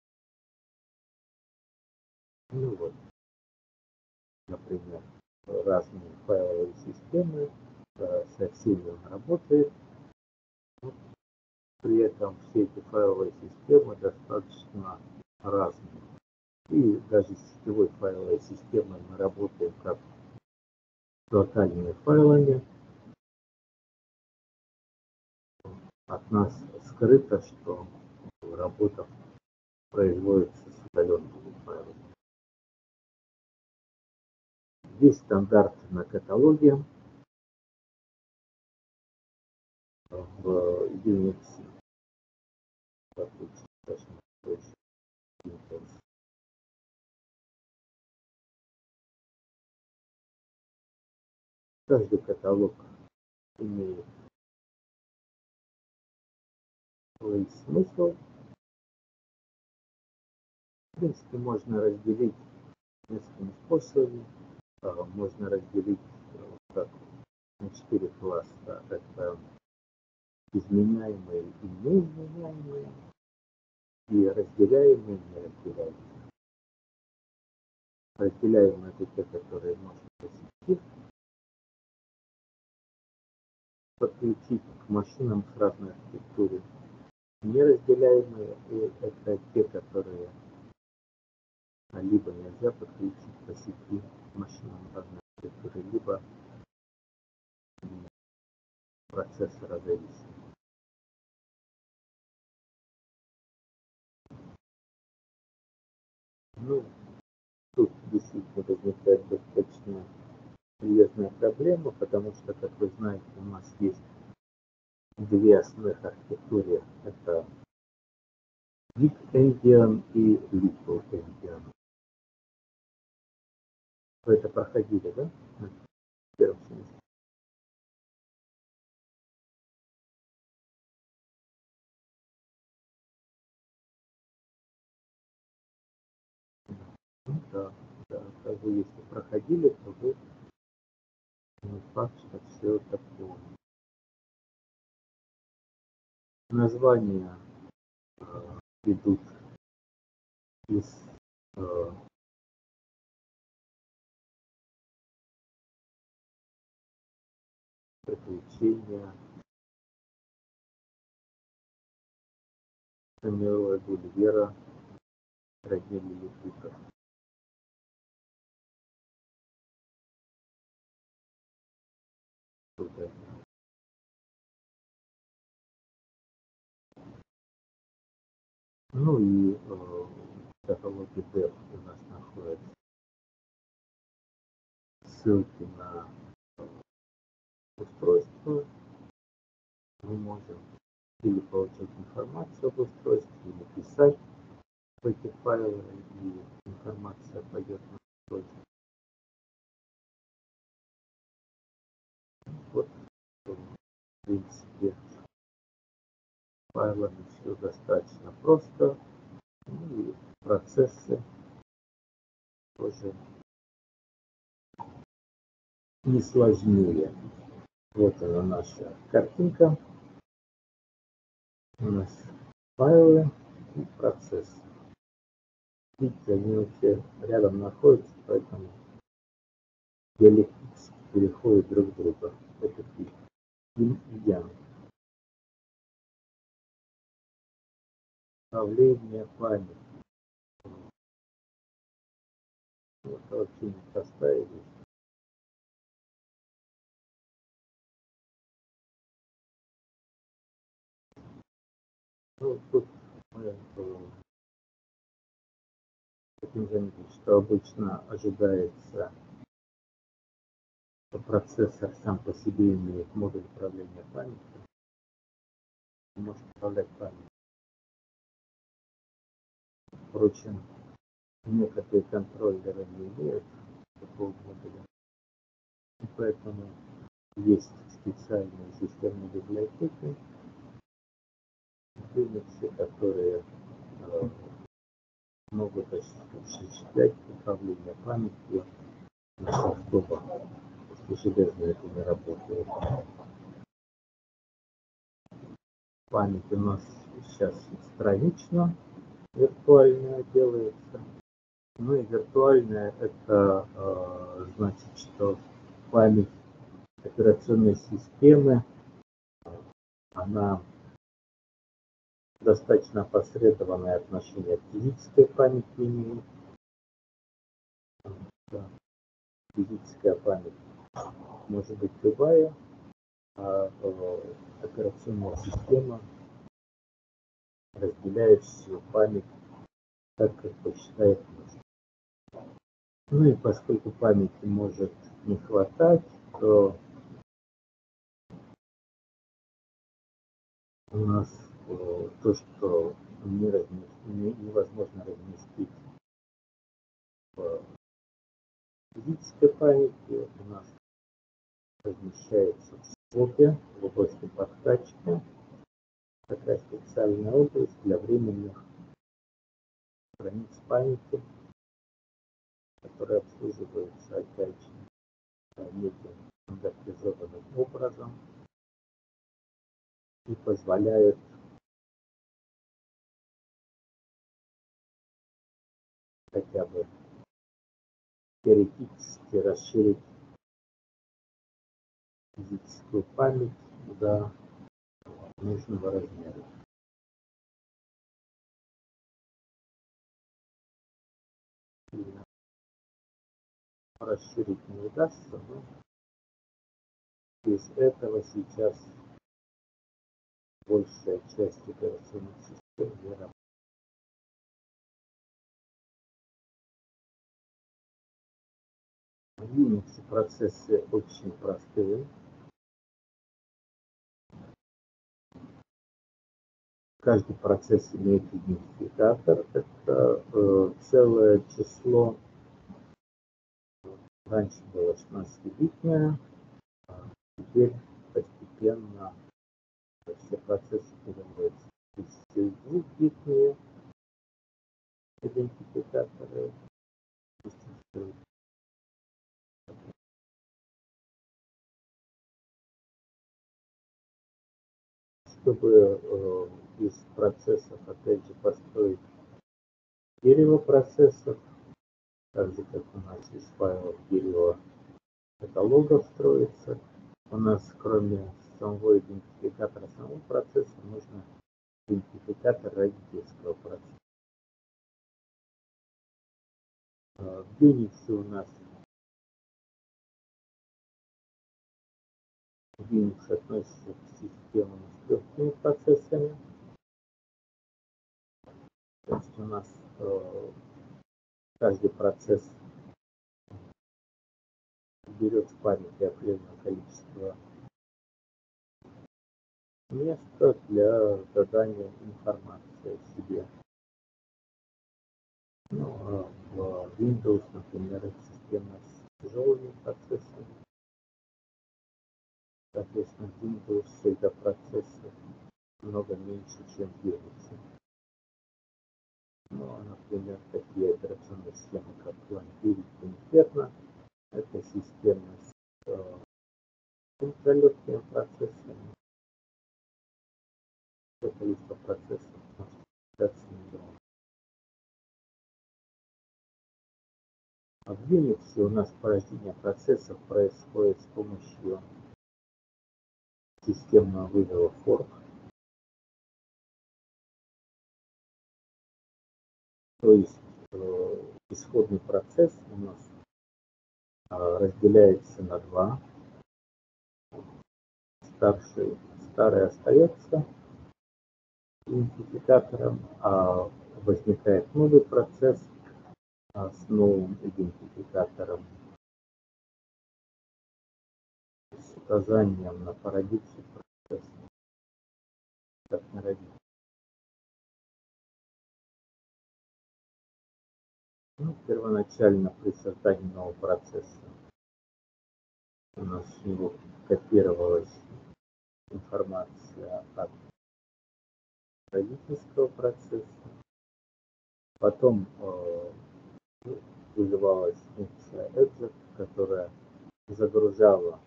Speaker 1: Ну вот, например, разные файловые системы, со всеми он работает. При этом все эти файловые системы достаточно разные. И даже с сетевой файловой системой мы работаем как с локальными файлами. От нас скрыто, что работа производится с удаленными файлами. Есть стандарт на каталоге в Unix. Каждый каталог имеет свой смысл. В принципе, можно разделить несколькими способами. Можно разделить как на четыре класса. Это изменяемые и неизменяемые, и разделяемые и неразделяемые. Разделяемые это те, которые можно по сети подключить к машинам с разной архитектурой. Неразделяемые это те, которые либо нельзя подключить по сети к машинам разной архитектуры, либо процессора зависит. Ну, тут действительно возникает достаточно серьезная проблема, потому что, как вы знаете, у нас есть две основных архитектуры. Это Big Endian и Little Endian. Вы это проходили, да? В первом семестре. Ну, да, да, как вы если проходили, то вы не факт, что все это помните. Названия э, идут из э, приключения Самуэла Гулливера, родители Лилипутов. Ну и э, в каталоге Dev у нас находятся ссылки на устройство. Мы можем или получать информацию об устройстве, или писать в эти файлы, и информация пойдет на устройство. Вот, в принципе, файлами все достаточно просто. Ну и процессы тоже не сложнее. Вот она наша картинка. У нас файлы и процессы. Видите, они вообще рядом находятся, поэтому диалектически переходят друг к другу. Это Yin и Yang. Управление памятью. Это вообще непростая вещь. Ну, тут мы хотим заметить, что обычно ожидается, что процессор сам по себе имеет модуль управления памятью. Он может управлять памятью. Впрочем, некоторые контроллеры не имеют такого модуля. И поэтому есть специальные системные библиотеки в Linux, которые э, могут осуществлять управление памятью на софтовых, если железно это не работает. Память у нас сейчас странично виртуальная делается. Ну и виртуальная это э, значит, что память операционной системы, она достаточно опосредованное отношение к физической памяти имеет. Да. Физическая память может быть любая, а э, операционная система разделяет всю память так, как посчитает нужным. Ну и поскольку памяти может не хватать, то у нас э, то, что не размест... не, невозможно разместить в физической памяти, у нас размещается в скобе, в области подкачки. Такая специальная область для временных страниц памяти, которые обслуживаются опять же неким стандартизованным образом и позволяют хотя бы теоретически расширить физическую память до нужного размера. И расширить не удастся, но без этого сейчас большая часть операционных систем не работает. В Unix процессы очень простые. Каждый процесс имеет идентификатор. Это э, целое число. Раньше было шестнадцатибитное, а теперь постепенно все процессы переводятся в двухбитные идентификаторы. Чтобы э, из процессов, опять же, построить дерево процессов, так же, как у нас из файлов дерево каталога строится, у нас кроме самого идентификатора самого процесса нужно идентификатор родительского процесса. В Unix у нас Unix относится к системам с легкими процессами. То есть у нас э, каждый процесс берет в памяти определенное количество места для задания информации о себе. Ну, а в Windows, например, это система с тяжелыми процессами. Соответственно, в Windows всегда процессы много меньше, чем в Unix. Ну, например, такие операционные системы, как Лампирь и Inferno, это системы с э, ультралегкими процессами. Это количество процессов может считаться миллионом. А в Unix у нас порождение процессов происходит с помощью системного вызова fork. То есть э, исходный процесс у нас э, разделяется на два. Старший, старый остается идентификатором, а возникает новый процесс а, с новым идентификатором с указанием на парадигму процесса, как на родитель. Ну, первоначально при создании нового процесса у нас в него копировалась информация от родительского процесса. Потом э, вызывалась функция exec, которая загружала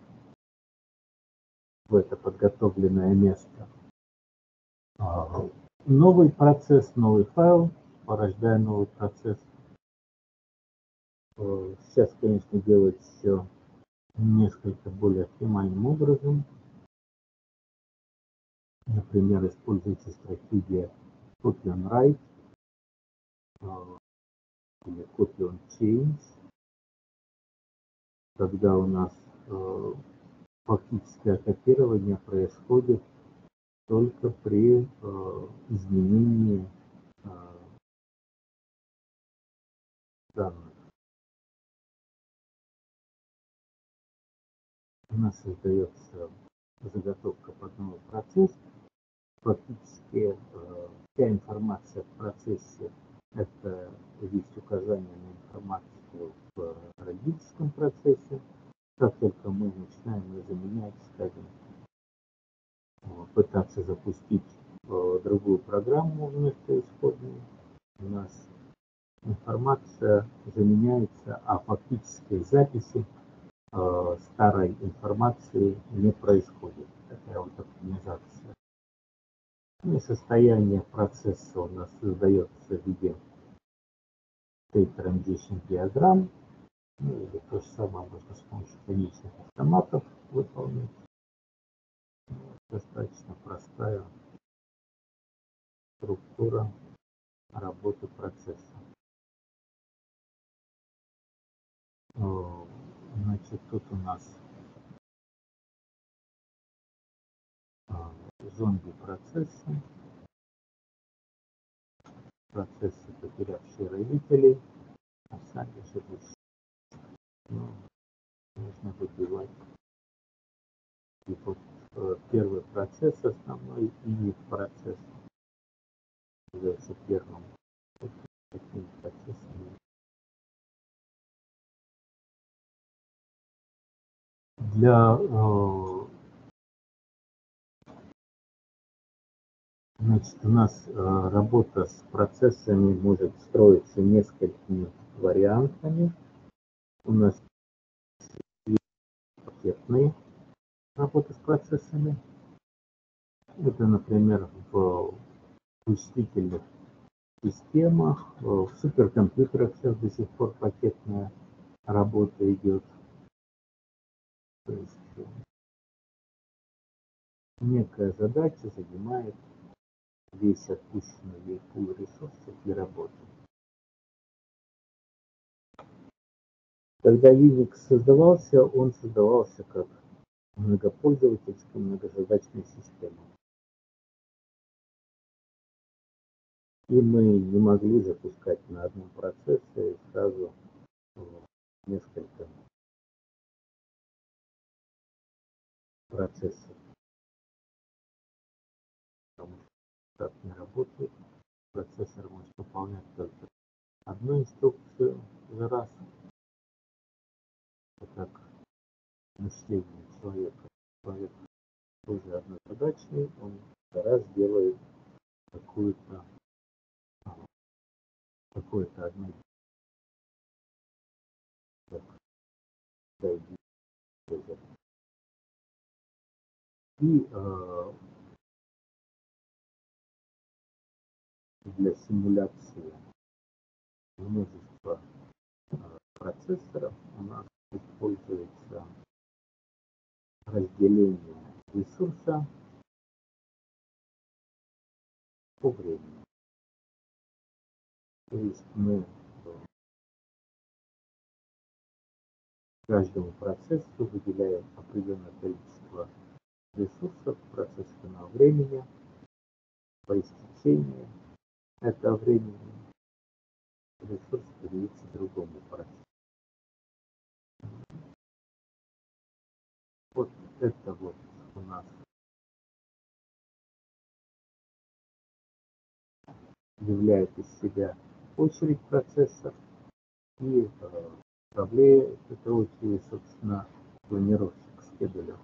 Speaker 1: в это подготовленное место а, новый процесс, новый файл, порождая новый процесс. Э, Сейчас, конечно, делать все несколько более оптимальным образом. Например, используется стратегия copy on write э, или copy on change, когда у нас э, фактическое копирование происходит только при э, изменении э, данных. У нас создается заготовка под новый процесс. Фактически э, вся информация в процессе — это есть указание на информацию в родительском процессе. Как только мы начинаем ее заменять, скажем, пытаться запустить э, другую программу вместо исходной, у нас информация заменяется, а фактической записи э, старой информации не происходит. Такая вот оптимизация. И состояние процесса у нас создается в виде state transition диаграмм, ну, или то же самое можно с помощью конечных автоматов выполнить. Достаточно простая структура работы процесса. Значит, тут у нас зомби-процессы, процессы, потерявшие родителей, а сами живущие. Ну, нужно выбивать типа, первый процесс основной и процесс является первым таким процессом. Для э, значит, у нас э, работа с процессами может строиться несколькими вариантами. У нас есть пакетные работы с процессами. Это, например, в вычислительных системах, в суперкомпьютерах сейчас до сих пор пакетная работа идет. То есть некая задача занимает весь отпущенный ей пул ресурсов для работы. Когда Unix создавался, он создавался как многопользовательская многозадачная система. И мы не могли запускать на одном процессе сразу несколько процессов. Потому что так не работает. Процессор может выполнять только одну инструкцию за раз. Это как мышление человека. Человек тоже однозадачный, он за раз делает какую-то какое-то одно и э, для симуляции множества э, процессоров у нас используется разделение ресурса по времени. То есть мы каждому процессу выделяем определенное количество ресурсов процессорного времени. По истечении этого времени ресурс передается другому процессу. Вот это вот у нас являет из себя очередь процессов и э, управляет этой очередью, собственно, планировщик скедулер.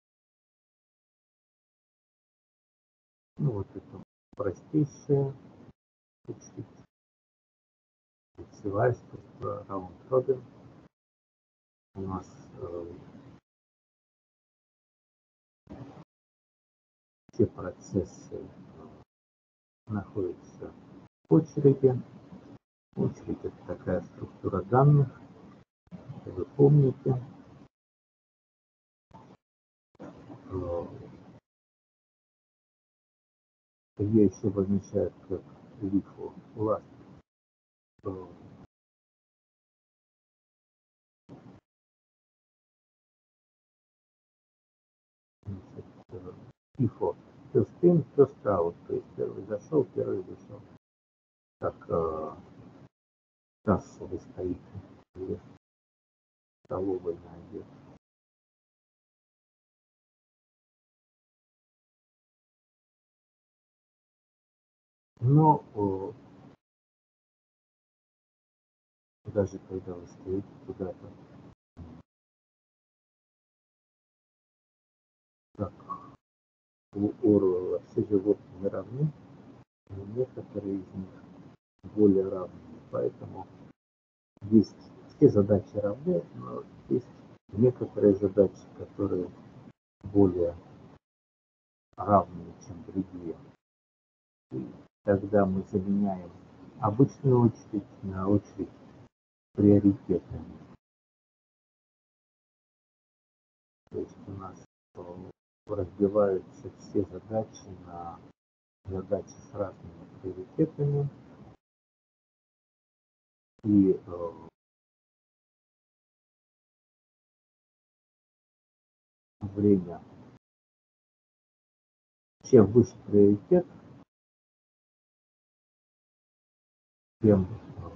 Speaker 1: Ну вот это простейшая очередь, лицевая структура, раунд робин. У нас э, все процессы э, находятся в очереди. Очередь — это такая структура данных, вы помните. Ее еще обозначают как лифу, ласт. Лифо. First in, first out. То есть первый зашел, первый вышел. Как э, кассовый стоит или столовой найдет. Но о, даже когда вы стоите куда-то, как у Оруэлла, все животные равны, но некоторые из них более равны. Поэтому есть все задачи равны, но есть некоторые задачи, которые более равные, чем другие. И когда мы заменяем обычную очередь на очередь приоритетами, то есть у нас разбиваются все задачи на задачи с разными приоритетами, и э, время, чем выше приоритет, тем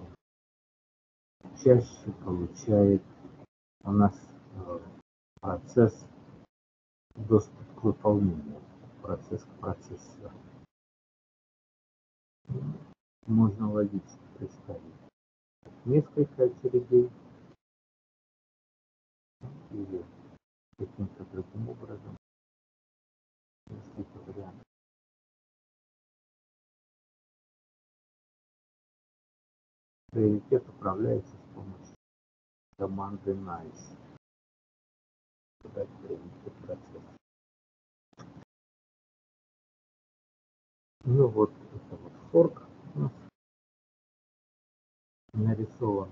Speaker 1: э, чаще получает у нас э, процесс доступ к выполнению, процесс к процессору. Можно логически представить несколько очередей или каким-то другим образом, несколько вариантов. Приоритет управляется с помощью команды nice. Дать приоритет процессу. Ну вот это вот форк у нас нарисован.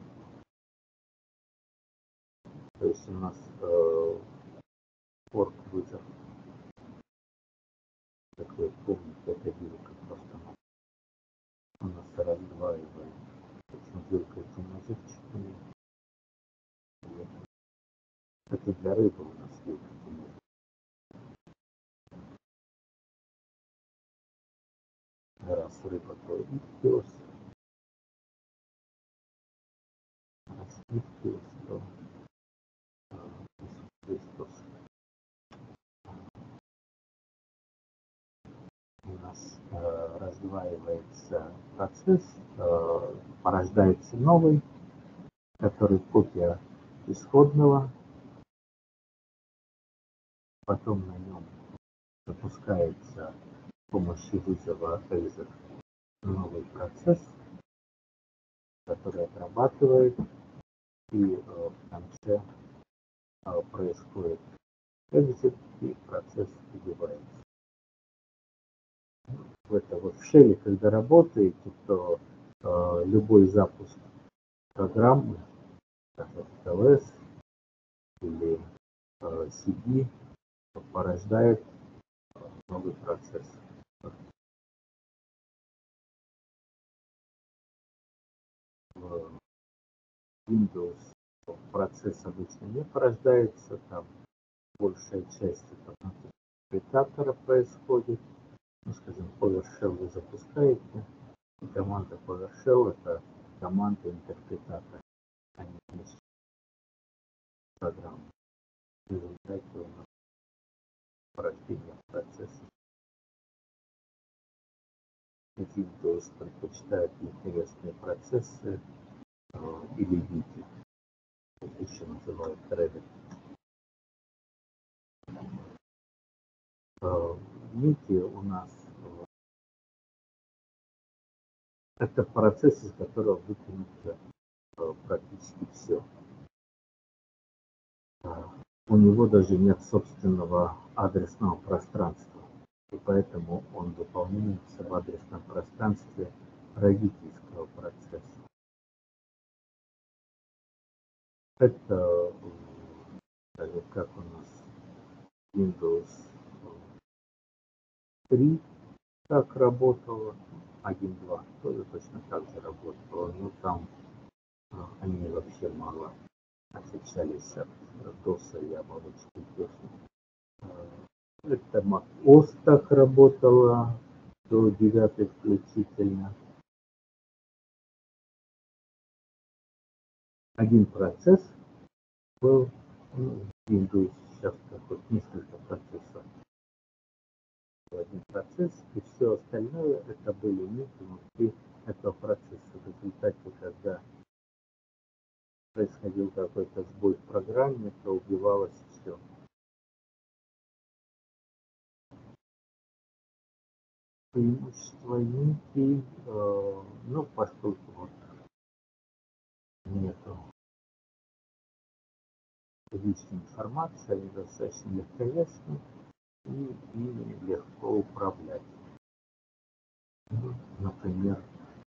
Speaker 1: То есть у нас э, форк вызов. Как вы помните, это вилка просто у нас раздваивает. Причем вилка этим язычками. Это для рыбы у нас вилка этим язычками. Раз рыба, то ихтиос. Раз ихтиос, то Иисус Христос. У нас э, раздваивается процесс, э, порождается новый, который копия исходного, потом на нем запускается с помощью вызова exec новый процесс, который отрабатывает, и э, в конце э, происходит exit, и процесс убивается. В это вот в шеле, когда работаете, то э, любой запуск программы, как эл эс или э, си ди, порождает новый процесс. В Windows процесс обычно не порождается, там большая часть это внутри интерпретатора происходит. Ну, скажем, PowerShell вы запускаете, и команда PowerShell это команда интерпретатора, а не вместе программы. В результате у нас порождение процесса. Windows предпочитает интересные процессы э, или вики, как еще называют Revit. В вики у нас э, это процесс, из которого вытянуто э, практически все. У него даже нет собственного адресного пространства, и поэтому он выполняется в адресном пространстве родительского процесса. Это э, как у нас Windows три, так работало, один точка два тоже точно так же работало, но там а, они вообще мало отличались от доса и оболочки доса. Это macOS так работало до девятой включительно. Один процесс был, ну, Windows сейчас такой несколько процессов. Один процесс, и все остальное это были нити внутри этого процесса. В результате, когда происходил какой-то сбой в программе, то убивалось все. Преимущество нитей, э, ну, поскольку вот нету лишней информации, они достаточно легковесны и ими легко управлять. Ну, например,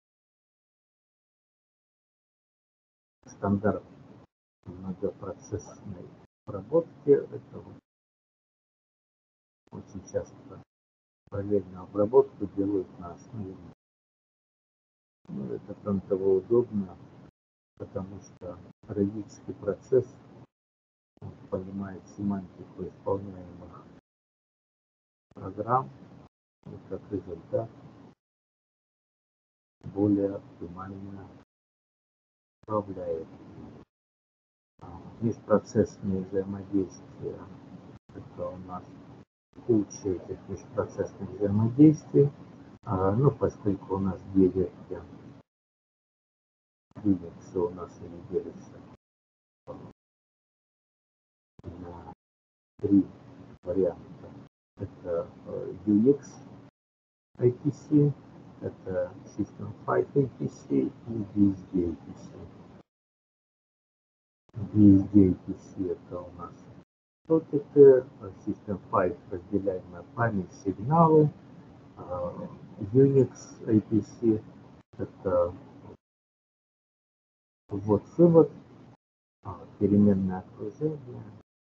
Speaker 1: стандарт многопроцессной обработки, это вот очень часто параллельную обработку делают на основе. Ну, это кроме того удобно, потому что логический процесс понимает семантику исполняемых программ, и как результат более оптимально управляет. Межпроцессные взаимодействия, это у нас куча этих межпроцессных взаимодействий, а, ну, поскольку у нас две ветки Linux у нас они делятся на три варианта. Это ю экс ай пи си, это систем пять ай пи си и ви эс ди ай пи си. ви эс ди ай пи си это у нас сокеты, систем пять разделяемая память, сигналы, Unix ай пи си это ввод-вывод, переменное окружение,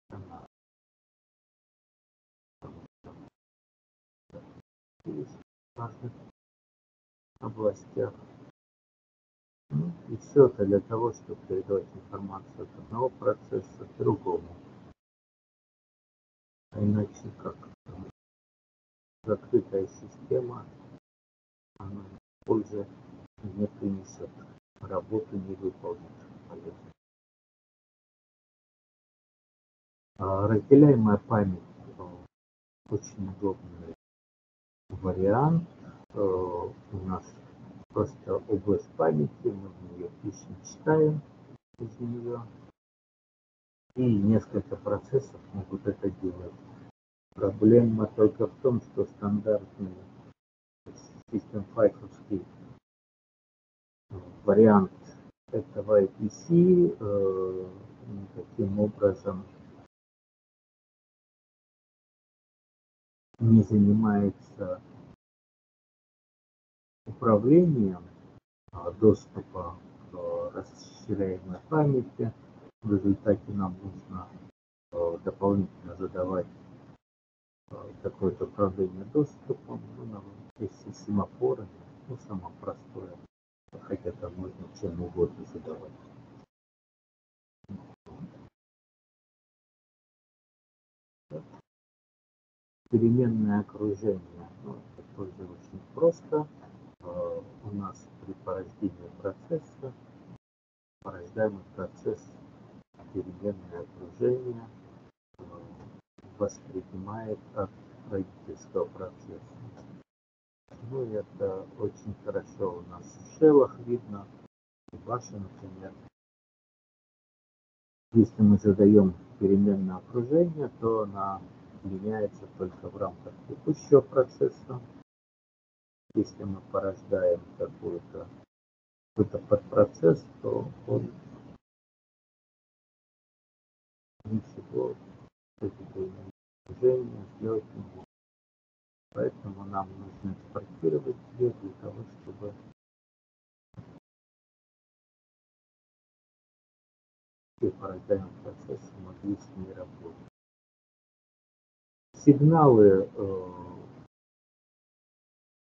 Speaker 1: в разных областях. Ну, и все это для того, чтобы передавать информацию от одного процесса к другому. А иначе как закрытая система, она пользы не принесет, работу не выполнит. А разделяемая память очень удобный вариант. У нас просто область памяти, мы в нее пишем, читаем из нее, и несколько процессов могут это делать. Проблема только в том, что стандартный систем файловский вариант этого ай пи си э, таким образом не занимается управлением доступа к расширяемой памяти. В результате нам нужно дополнительно задавать какое-то управление доступом, ну, если семафоры, ну, самое простое, хотя там можно чем угодно задавать. Переменное окружение, ну, это тоже очень просто. У нас при порождении процесса порождаемый процесс переменное окружение воспринимает от родительского процесса. Ну, это очень хорошо у нас в шеллах видно, в баше, например. Если мы задаем переменное окружение, то она меняется только в рамках текущего процесса. Если мы порождаем какой-то какой-то подпроцесс, то он ничего с этим движением сделать не может. Поэтому нам нужно экспортировать ее для того, чтобы все порождаемые процессы могли с ней работать. Сигналы э,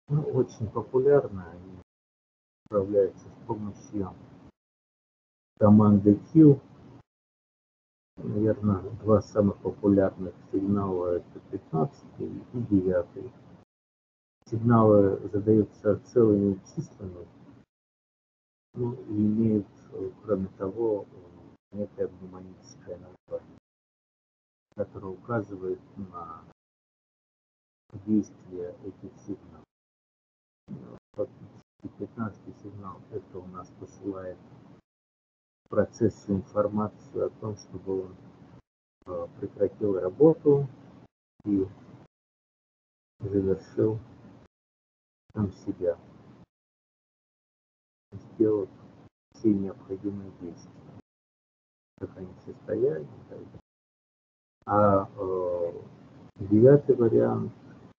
Speaker 1: Ну, очень популярна и управляется с помощью команды Q. Наверное, два самых популярных сигнала — это пятнадцатый и девятый. Сигналы задаются целыми числами, ну, и имеют, кроме того, некое мнемоническое название, которое указывает на действие этих сигналов. Фактически пятнадцатый сигнал — это у нас посылает процессу информацию о том, чтобы он прекратил работу и завершил сам себя, сделал все необходимые действия, как они состояли. А э, девятый вариант,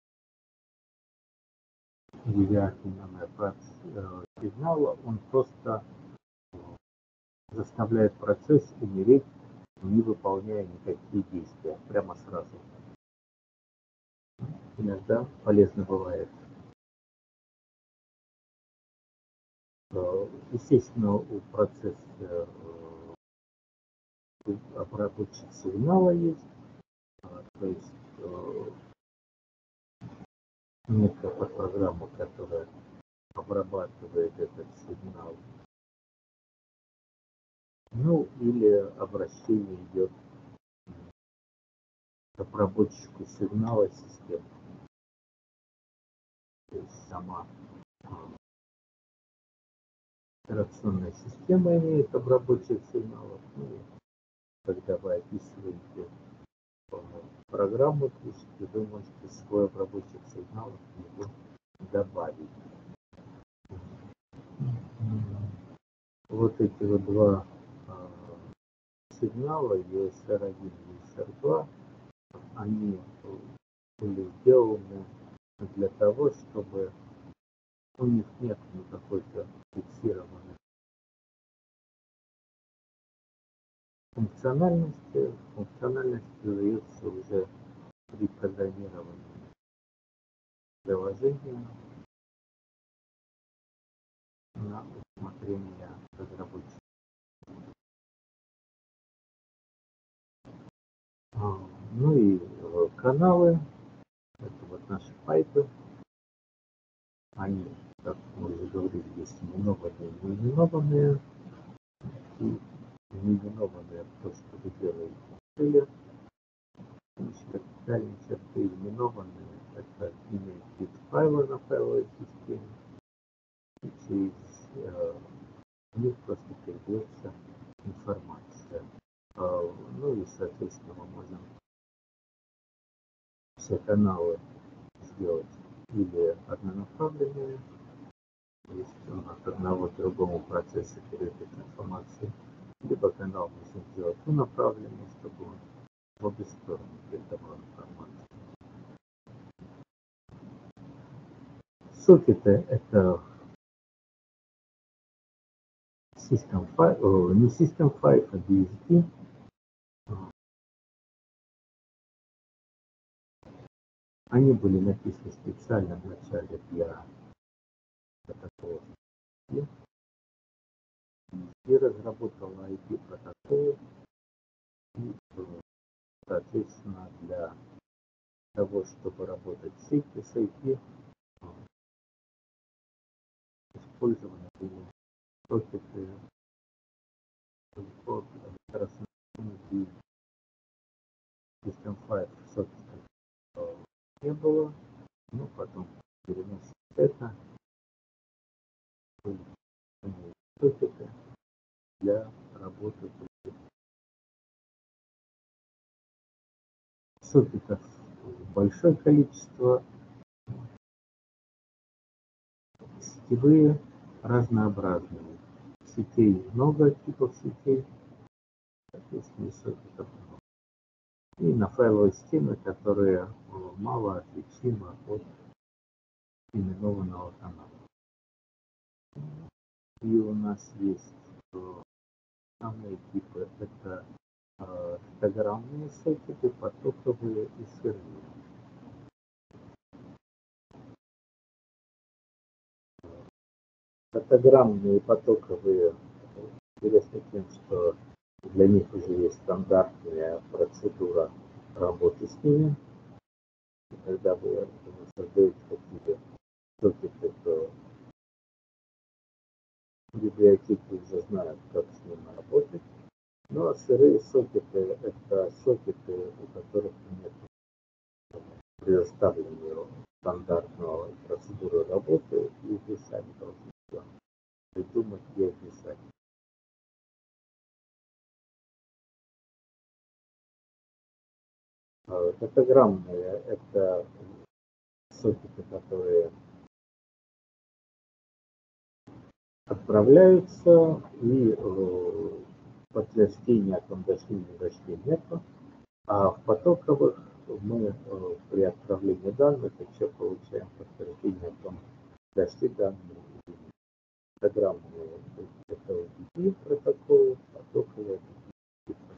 Speaker 1: девятый номер э, сигнала, он просто заставляет процесс умереть, не выполняя никакие действия, прямо сразу. Иногда полезно бывает. Естественно, у процесса обработчик сигнала есть, то есть некая подпрограмма, которая обрабатывает этот сигнал. Ну, или обращение идет к обработчику сигнала системы. То есть сама операционная система имеет обработчик сигналов. Ну, когда вы описываете программу, пишете, вы можете свой обработчик сигналов его добавить. Вот эти вот два э, сигнала, ю эс эр один и ю эс эр два, они были сделаны для того, чтобы у них нет никакой-то фиксированной функциональности. Функциональность выдается уже при программировании приложения на усмотрение разработчика. Ну и каналы, это вот наши пайпы, они, как мы уже говорили, есть именованные и неименованные. И неименованные — то, что вы делаете в шиле. Вертикальные черты именованные — это имеет вид файла на файловой системе. И через э, них просто передается информация. Э, ну и, соответственно, мы можем все каналы сделать или однонаправленные, то есть он от одного к другому процессу передает информацию, либо канал можно сделать унаправленный, чтобы он в обе стороны передавал информацию. Сокеты — это System five, о, не System five, а ди эс ди. Они были написаны специально вначале для протокола. И разработала ай пи-протоколы, и, соответственно, для того, чтобы работать с ай пи, использованы были сокеты по операционной System five сокетов не было, но потом переносим это сокеты для работы. Сокетов большое количество, сетевые разнообразные. Сетей много, типов сетей, соответственно, сокетов много. И на файловой системе, которые мало отличимы от именованного канала. И у нас есть основные типы. Это стограммные сокеты, потоковые и сырые. Датаграммные потоковые интересны тем, что для них уже есть стандартная процедура работы с ними. И когда вы создаете какие-то сокеты, то библиотеки уже знают, как с ними работать. Ну а сырые сокеты — это сокеты, у которых нет предоставленного стандартного процедуры работы, и вы сами должны все придумать и описать. Датаграммные — это сокеты, которые отправляются, и э, подтверждения о том, дошли не дошли, нету. А в потоковых мы э, при отправлении данных еще получаем подтверждение о том, дошли данные. Датаграммные — это ю ди пи протокол, потоковые — это ти си пи.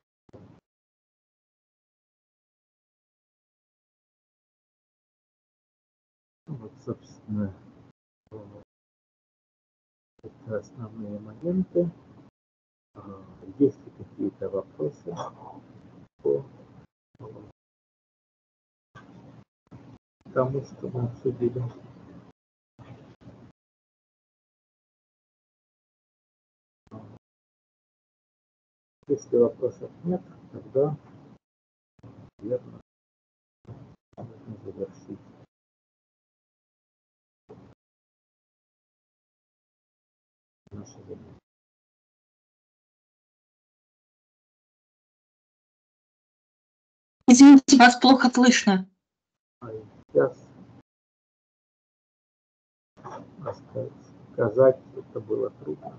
Speaker 1: Вот, собственно, это основные моменты. Есть ли какие-то вопросы по тому, что мы обсудили? Если вопросов нет, тогда, наверное, можно завершить. Наше занятие.
Speaker 5: Извините, вас плохо слышно.
Speaker 1: А сейчас сказать это было трудно.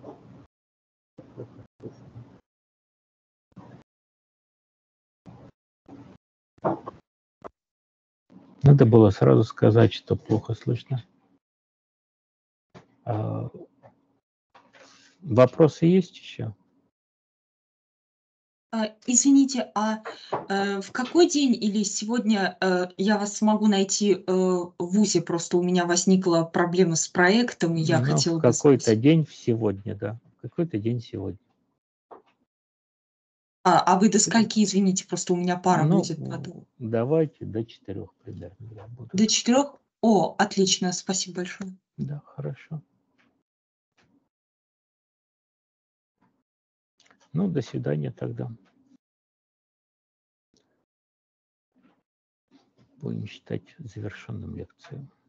Speaker 6: Надо было сразу сказать, что плохо слышно. А, вопросы есть еще?
Speaker 5: А, Извините, а э, в какой день или сегодня э, я вас смогу найти э, в ВУЗе? Просто у меня возникла проблема с проектом, и я
Speaker 6: Ну,
Speaker 5: хотела
Speaker 6: в
Speaker 5: бы
Speaker 6: какой-то
Speaker 5: спросить.
Speaker 6: день сегодня, да. В какой-то день сегодня.
Speaker 5: А, а вы до скольки, извините, просто у меня пара
Speaker 6: Ну,
Speaker 5: будет потом.
Speaker 6: давайте до четырех примерно я буду.
Speaker 5: До четырех? О, отлично, спасибо большое.
Speaker 6: Да, хорошо. Ну, до свидания тогда. Будем считать завершенным лекцию.